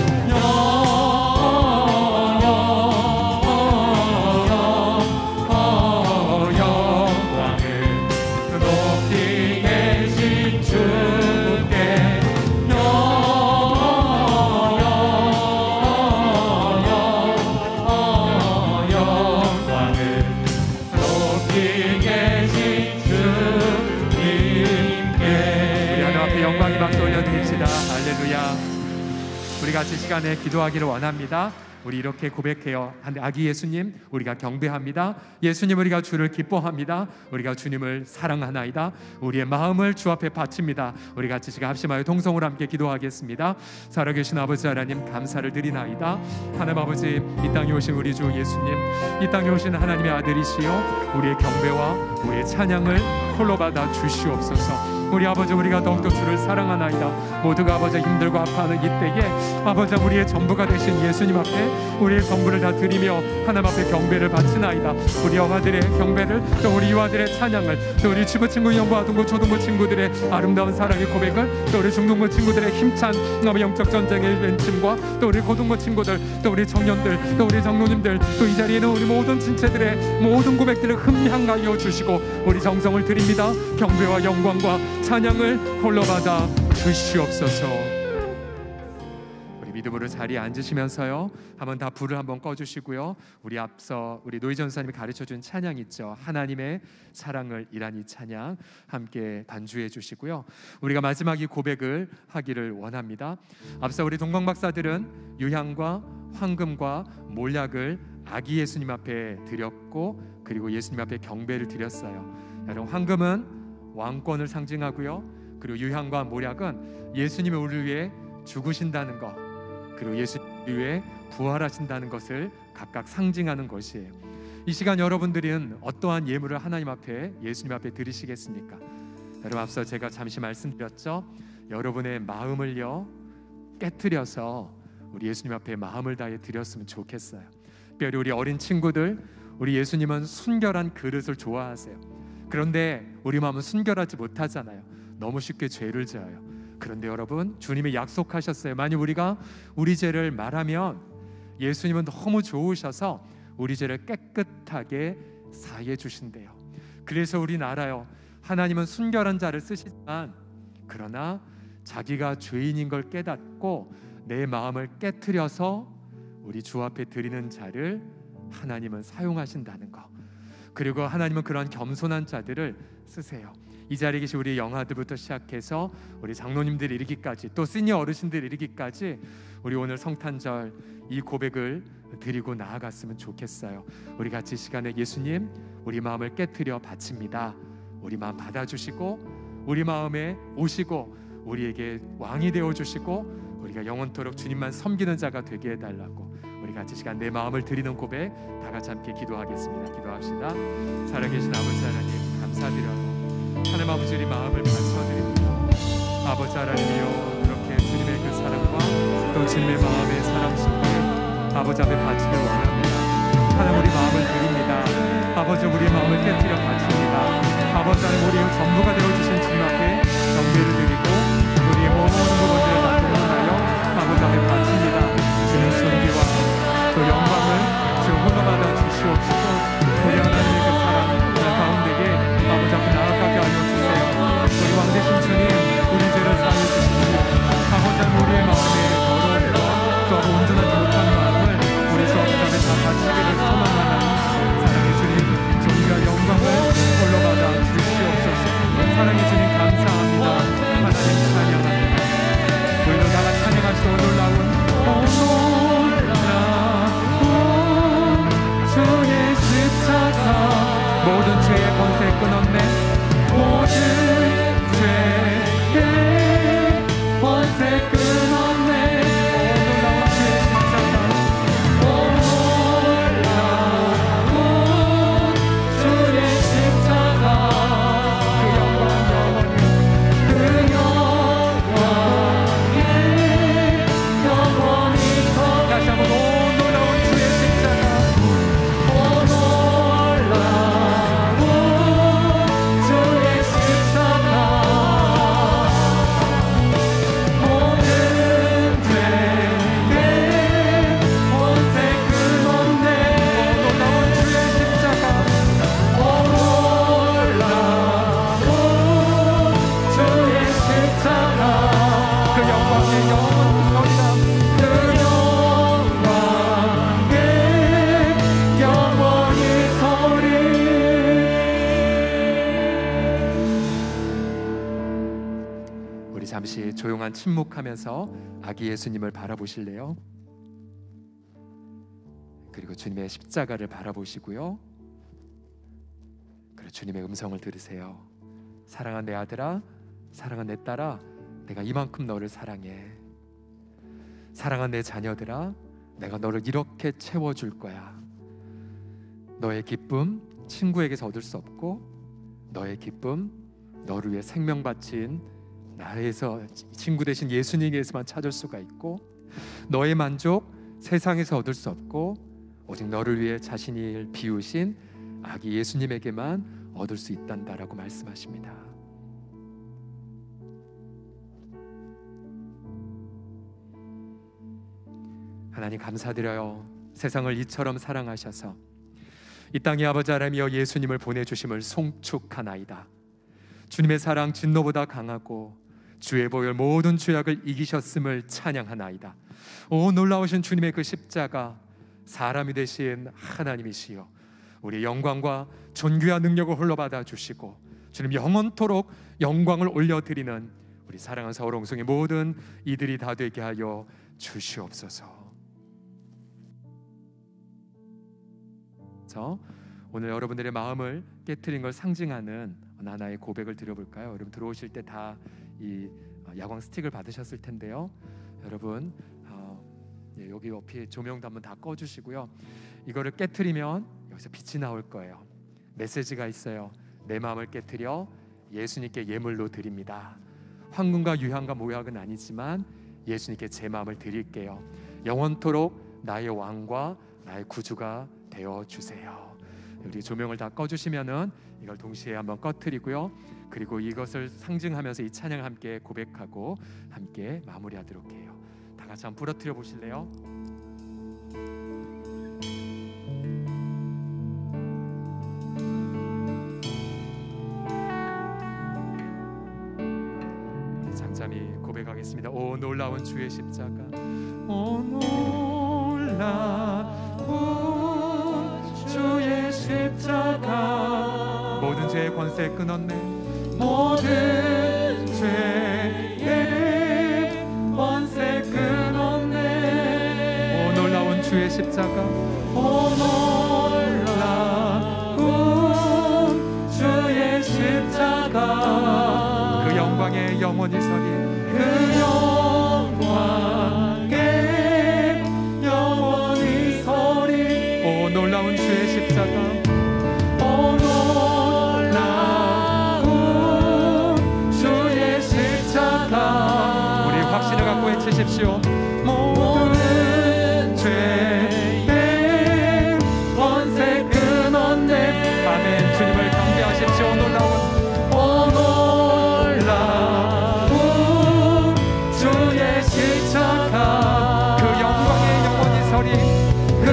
우리 같이 시간에 기도하기를 원합니다. 우리 이렇게 고백해요. 아기 예수님, 우리가 경배합니다. 예수님, 우리가 주를 기뻐합니다. 우리가 주님을 사랑하나이다. 우리의 마음을 주 앞에 바칩니다. 우리 같이 시간 합심하여 동성으로 함께 기도하겠습니다. 살아계신 아버지 하나님, 감사를 드리나이다. 하나님 아버지, 이 땅에 오신 우리 주 예수님, 이 땅에 오신 하나님의 아들이시여, 우리의 경배와 우리의 찬양을 홀로 받아 주시옵소서. 우리 아버지, 우리가 더욱더 주를 사랑하나이다. 모두가 아버지 힘들고 아파하는 이때에 아버지 우리의 전부가 되신 예수님 앞에 우리의 전부를 다 드리며 하나님 앞에 경배를 바치나이다. 우리 영아들의 경배를, 또 우리 유아들의 찬양을, 또 우리 주부 친구, 영부, 아동부, 초등부 친구들의 아름다운 사랑의 고백을, 또 우리 중등부 친구들의 힘찬 영적 전쟁의 왼침과, 또 우리 고등부 친구들, 또 우리 청년들, 또 우리 장로님들, 또 이 자리에 있는 우리 모든 친체들의 모든 고백들을 흠향하여 주시고 우리 정성을 드립니다. 경배와 영광과 찬양을 홀로 받아 주시옵소서. 우리 믿음으로 자리에 앉으시면서요, 한번 다 불을 한번 꺼주시고요, 우리 앞서 우리 노희 전사님이 가르쳐준 찬양 있죠, 하나님의 사랑을 이란 이 찬양 함께 반주해 주시고요, 우리가 마지막 이 고백을 하기를 원합니다. 앞서 우리 동방박사들은 유향과 황금과 몰약을 아기 예수님 앞에 드렸고, 그리고 예수님 앞에 경배를 드렸어요. 여러분, 황금은 왕권을 상징하고요, 그리고 유향과 몰약은 예수님이 우리를 위해 죽으신다는 것, 그리고 예수님 위해 부활하신다는 것을 각각 상징하는 것이에요. 이 시간 여러분들은 어떠한 예물을 하나님 앞에, 예수님 앞에 드리시겠습니까? 여러분, 앞서 제가 잠시 말씀드렸죠, 여러분의 마음을요 깨트려서 우리 예수님 앞에 마음을 다해 드렸으면 좋겠어요. 특별히 우리 어린 친구들, 우리 예수님은 순결한 그릇을 좋아하세요. 그런데 우리 마음은 순결하지 못하잖아요. 너무 쉽게 죄를 지어요. 그런데 여러분, 주님이 약속하셨어요. 만약 우리가 우리 죄를 말하면 예수님은 너무 좋으셔서 우리 죄를 깨끗하게 사해 주신대요. 그래서 우리는 알아요, 하나님은 순결한 자를 쓰시지만, 그러나 자기가 죄인인 걸 깨닫고 내 마음을 깨트려서 우리 주 앞에 드리는 자를 하나님은 사용하신다는 거. 그리고 하나님은 그러한 겸손한 자들을 쓰세요. 이 자리에 계신 우리 영아들부터 시작해서 우리 장로님들이 이르기까지, 또 시니어 어르신들이 이르기까지 우리 오늘 성탄절 이 고백을 드리고 나아갔으면 좋겠어요. 우리 같이 시간에 예수님, 우리 마음을 깨트려 바칩니다. 우리 마음 받아주시고 우리 마음에 오시고 우리에게 왕이 되어주시고 우리가 영원토록 주님만 섬기는 자가 되게 해달라고, 우리 같이 시간 내 마음을 드리는 고백 다 같이 함께 기도하겠습니다. 기도합시다. 살아계신 아버지 하나님, 감사드려요. 하나님 아버지, 우리 마음을 바쳐드립니다. 아버지 하나님이여, 그렇게 주님의 그 사랑과 또 주님의 마음의 사랑 속에 아버지 앞에 바치길 원합니다. 하나님, 우리 마음을 드립니다. 아버지, 우리 마음을 깨뜨려 바칩니다. 아버지 하나님, 우리의 전부가 되어주신 주님 앞에 경배를 드리고 우리의 모든 부분들을 다 동원하여 아버지 앞에 바칩니다. 주님 존귀와 또 영광을 지금 홀로받아 주시옵시고, 우리 하나님의 그 사랑 가운데에 아버지 앞에 나아가게 하여 주세요. 우리 왕되신 주님, 우리 죄를 사하여 주시고 아버지 하나님, 우리의 마음에 더러운 또 온전하지 못한 마음을 우리 주 앞에 다 바치기를 소망하나니, 사랑의 주님, 존귀와 영광을 홀로 받아 주시옵소서. 사랑의 주님, 감사합니다. 하나님 찬양합니다. 우리도 다 같이 찬양하시오. 놀라운 놀라운 주의 십자가, 모든 죄의 권세 끊었네. 모든 죄의 권세 끊었네. 놀라운 주의 십자가, 놀라운 주의 십자가, 그 영광 영원히, 그 영광에 영원히 서. 다시 한번 오 놀라운 주의 십자가, 오 놀라운 주의 십자가, 모든 죄의 권세 끊었네. 오 놀라운 주의 십자가, 오 놀라운 주의 십자가, 그 영광의 영원히 서리라. 그 영광의 영원히 서리. 우리 잠시 조용한 침묵하면서 아기 예수님을 바라보실래요? 그리고 주님의 십자가를 바라보시고요, 그리고 주님의 음성을 들으세요. 사랑한 내 아들아, 사랑한 내 딸아, 내가 이만큼 너를 사랑해. 사랑한 내 자녀들아, 내가 너를 이렇게 채워줄 거야. 너의 기쁨 친구에게서 얻을 수 없고, 너의 기쁨 너를 위해 생명 바친 나에서, 친구 대신 예수님에게서만 찾을 수가 있고, 너의 만족 세상에서 얻을 수 없고, 오직 너를 위해 자신을 비우신 아기 예수님에게만 얻을 수 있단다라고 말씀하십니다. 하나님 감사드려요. 세상을 이처럼 사랑하셔서 이 땅의 아버지 하나님이여, 예수님을 보내주심을 송축하나이다. 주님의 사랑 진노보다 강하고 주의 보혈 모든 죄악을 이기셨음을 찬양하나이다. 오 놀라우신 주님의 그 십자가, 사람이 되신 하나님이시여 우리 영광과 존귀와 능력을 홀로 받아주시고 주님 영원토록 영광을 올려드리는 우리 사랑하는 서울홍성의 모든 이들이 다 되게 하여 주시옵소서. 오늘 여러분들의 마음을 깨트린 걸 상징하는 하나의 고백을 드려볼까요? 여러분 들어오실 때 다 이 야광 스틱을 받으셨을 텐데요. 여러분 어, 예, 여기 옆에 조명도 한번 다 꺼주시고요. 이거를 깨트리면 여기서 빛이 나올 거예요. 메시지가 있어요. 내 마음을 깨트려 예수님께 예물로 드립니다. 황금과 유향과 모약은 아니지만 예수님께 제 마음을 드릴게요. 영원토록 나의 왕과 나의 구주가 되어 주세요. 우리 조명을 다 꺼주시면은 이걸 동시에 한번 꺼트리고요. 그리고 이것을 상징하면서 이 찬양을 함께 고백하고 함께 마무리하도록 해요. 다 같이 한번 부러뜨려 보실래요? 우리 잠잠히 고백하겠습니다. 오 놀라운 주의 십자가, 오 놀라운 주의 십자가, 모든 죄의 권세 끊었네. 모든 죄의 권세 끊었네. 오 놀라운 주의 십자가, 오 놀라운 주의 십자가, 그 영광의 영원히 서리, 그 영광의 영원히 서리. 오 놀라운 주의 십자가, 오 놀라운 주의 십자가. 우리 확신을 갖고 외치십시오. 모든 죄의 권세 끊었네. 아멘. 주님을 경배하십시오. 놀라운 오 놀라운 주의 십자가, 그 영광의 영원히 서리, 그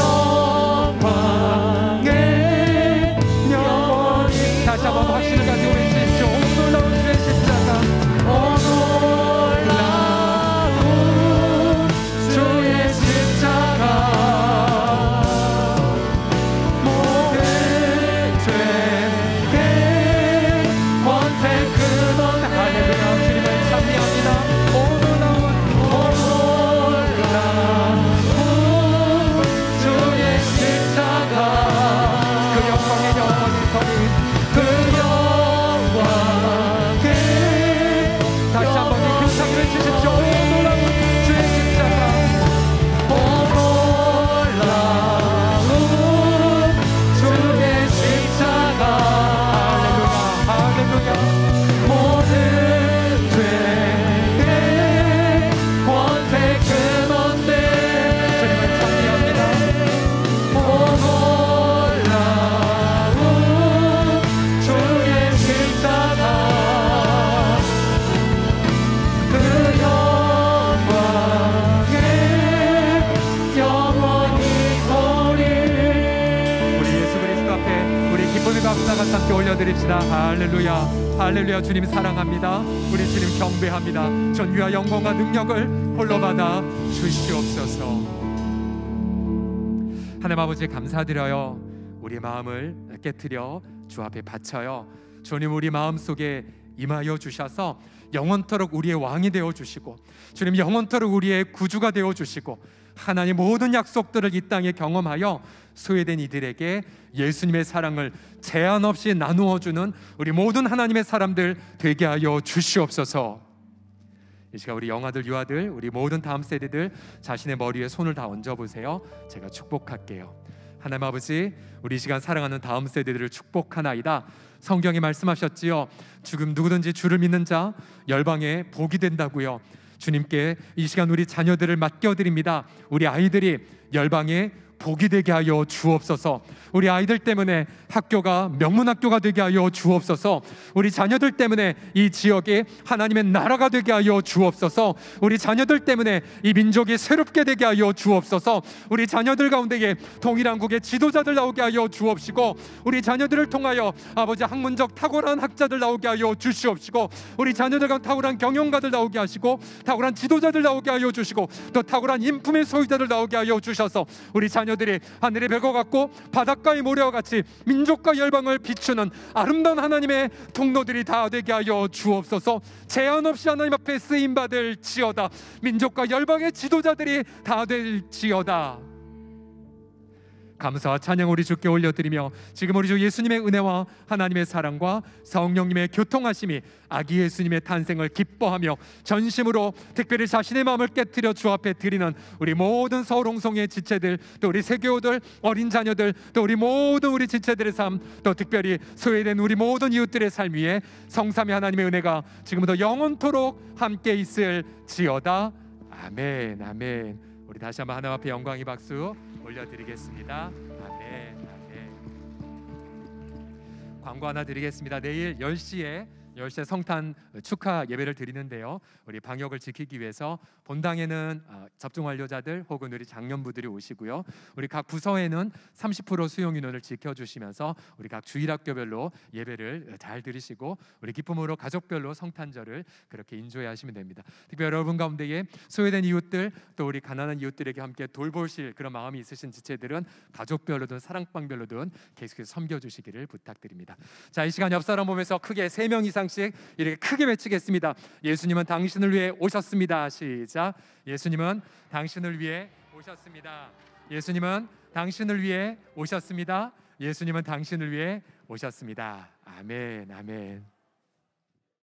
영광의 영원히. 다시 한번 확신을 가지고 외치십시오. 오 놀라운 주의 십자가, 오 놀라운 주의 십자가, 모든 죄의 권세 끊은. 할렐루야. 주님을 찬미합니다. 오 놀라운 오 놀라운 주의 십자가, 그 영광의 영원히 서리, 그 영광의. 다시 한번 이 교창을 외치십시오. 오 놀라운 주의 십자가, 오 놀라운 주의 십자가. 할렐루야. 할렐루야. 모든 죄의 권세 끊었네. 주님을 찬미합니다. 오 놀라운 주의 십자가, 그 영광의 영원히 서리. 우리 예수 그리스도 앞에 우리 기쁨의 박수 다 같이 함께 올려드립시다. 할렐루야. 할렐루야. 주님 사랑합니다. 우리 주님 경배합니다. 존귀와 영광과 능력을 홀로 받아 주시옵소서. 하나님 아버지 감사드려요. 우리 마음을 깨트려 주 앞에 바쳐요. 주님 우리 마음속에 임하여 주셔서 영원토록 우리의 왕이 되어 주시고, 주님 영원토록 우리의 구주가 되어 주시고, 하나님 모든 약속들을 이 땅에 경험하여 소외된 이들에게 예수님의 사랑을 제한 없이 나누어 주는 우리 모든 하나님의 사람들 되게 하여 주시옵소서. 이 시간 우리 영아들, 유아들, 우리 모든 다음 세대들 자신의 머리 위에 손을 다 얹어 보세요. 제가 축복할게요. 하나님 아버지, 우리 이 시간 사랑하는 다음 세대들을 축복하나이다. 성경이 말씀하셨지요. 지금 누구든지 주를 믿는 자 열방에 복이 된다고요. 주님께 이 시간 우리 자녀들을 맡겨드립니다. 우리 아이들이 열방에 복이 되게 하여 주옵소서. 우리 아이들 때문에 학교가 명문학교가 되게 하여 주옵소서. 우리 자녀들 때문에 이 지역이 하나님의 나라가 되게 하여 주옵소서. 우리 자녀들 때문에 이 민족이 새롭게 되게 하여 주옵소서. 우리 자녀들 가운데에 통일한국의 지도자들 나오게 하여 주옵시고, 우리 자녀들을 통하여 아버지 학문적 탁월한 학자들 나오게 하여 주시옵시고, 우리 자녀들 가운데 탁월한 경영가들 나오게 하시고, 탁월한 지도자들 나오게 하여 주시고, 또 탁월한 인품의 소유자들 나오게 하여 주셔서 우리 자녀들이 하늘의 벽과 같고 바닷가의 모래와 같이 민족과 열방을 비추는 아름다운 하나님의 통로들이 다 되게 하여 주옵소서. 제한 없이 하나님 앞에 쓰임받을 지어다. 민족과 열방의 지도자들이 다 될지어다. 감사와 찬양 우리 주께 올려드리며, 지금 우리 주 예수님의 은혜와 하나님의 사랑과 성령님의 교통하심이 아기 예수님의 탄생을 기뻐하며 전심으로 특별히 자신의 마음을 깨뜨려 주 앞에 드리는 우리 모든 서울 홍성의 지체들, 또 우리 세교우들, 어린 자녀들, 또 우리 모든 우리 지체들의 삶, 또 특별히 소외된 우리 모든 이웃들의 삶 위에 성삼위 하나님의 은혜가 지금부터 영원토록 함께 있을지어다. 아멘, 아멘. 우리 다시 한번 하나님 앞에 영광의 박수 올려드리겠습니다. 아멘, 아멘. 광고 하나 드리겠습니다. 내일 열 시에 열 시에 성탄 축하 예배를 드리는데요, 우리 방역을 지키기 위해서 본당에는 접종 완료자들 혹은 우리 장년부들이 오시고요, 우리 각 부서에는 삼십 퍼센트 수용 인원을 지켜주시면서 우리 각 주일학교별로 예배를 잘 드리시고, 우리 기쁨으로 가족별로 성탄절을 그렇게 인조하시면 됩니다. 특별히 여러분 가운데에 소외된 이웃들, 또 우리 가난한 이웃들에게 함께 돌보실 그런 마음이 있으신 지체들은 가족별로든 사랑방별로든 계속해서 섬겨주시기를 부탁드립니다. 자, 이 시간 옆 사람 보면서 크게 세 명 이상 이렇게 크게 외치겠습니다. 예수님은 당신을 위해 오셨습니다. 시작. 예수님은 당신을 위해 오셨습니다. 예수님은 당신을 위해 오셨습니다. 예수님은 당신을 위해 오셨습니다. 아멘, 아멘.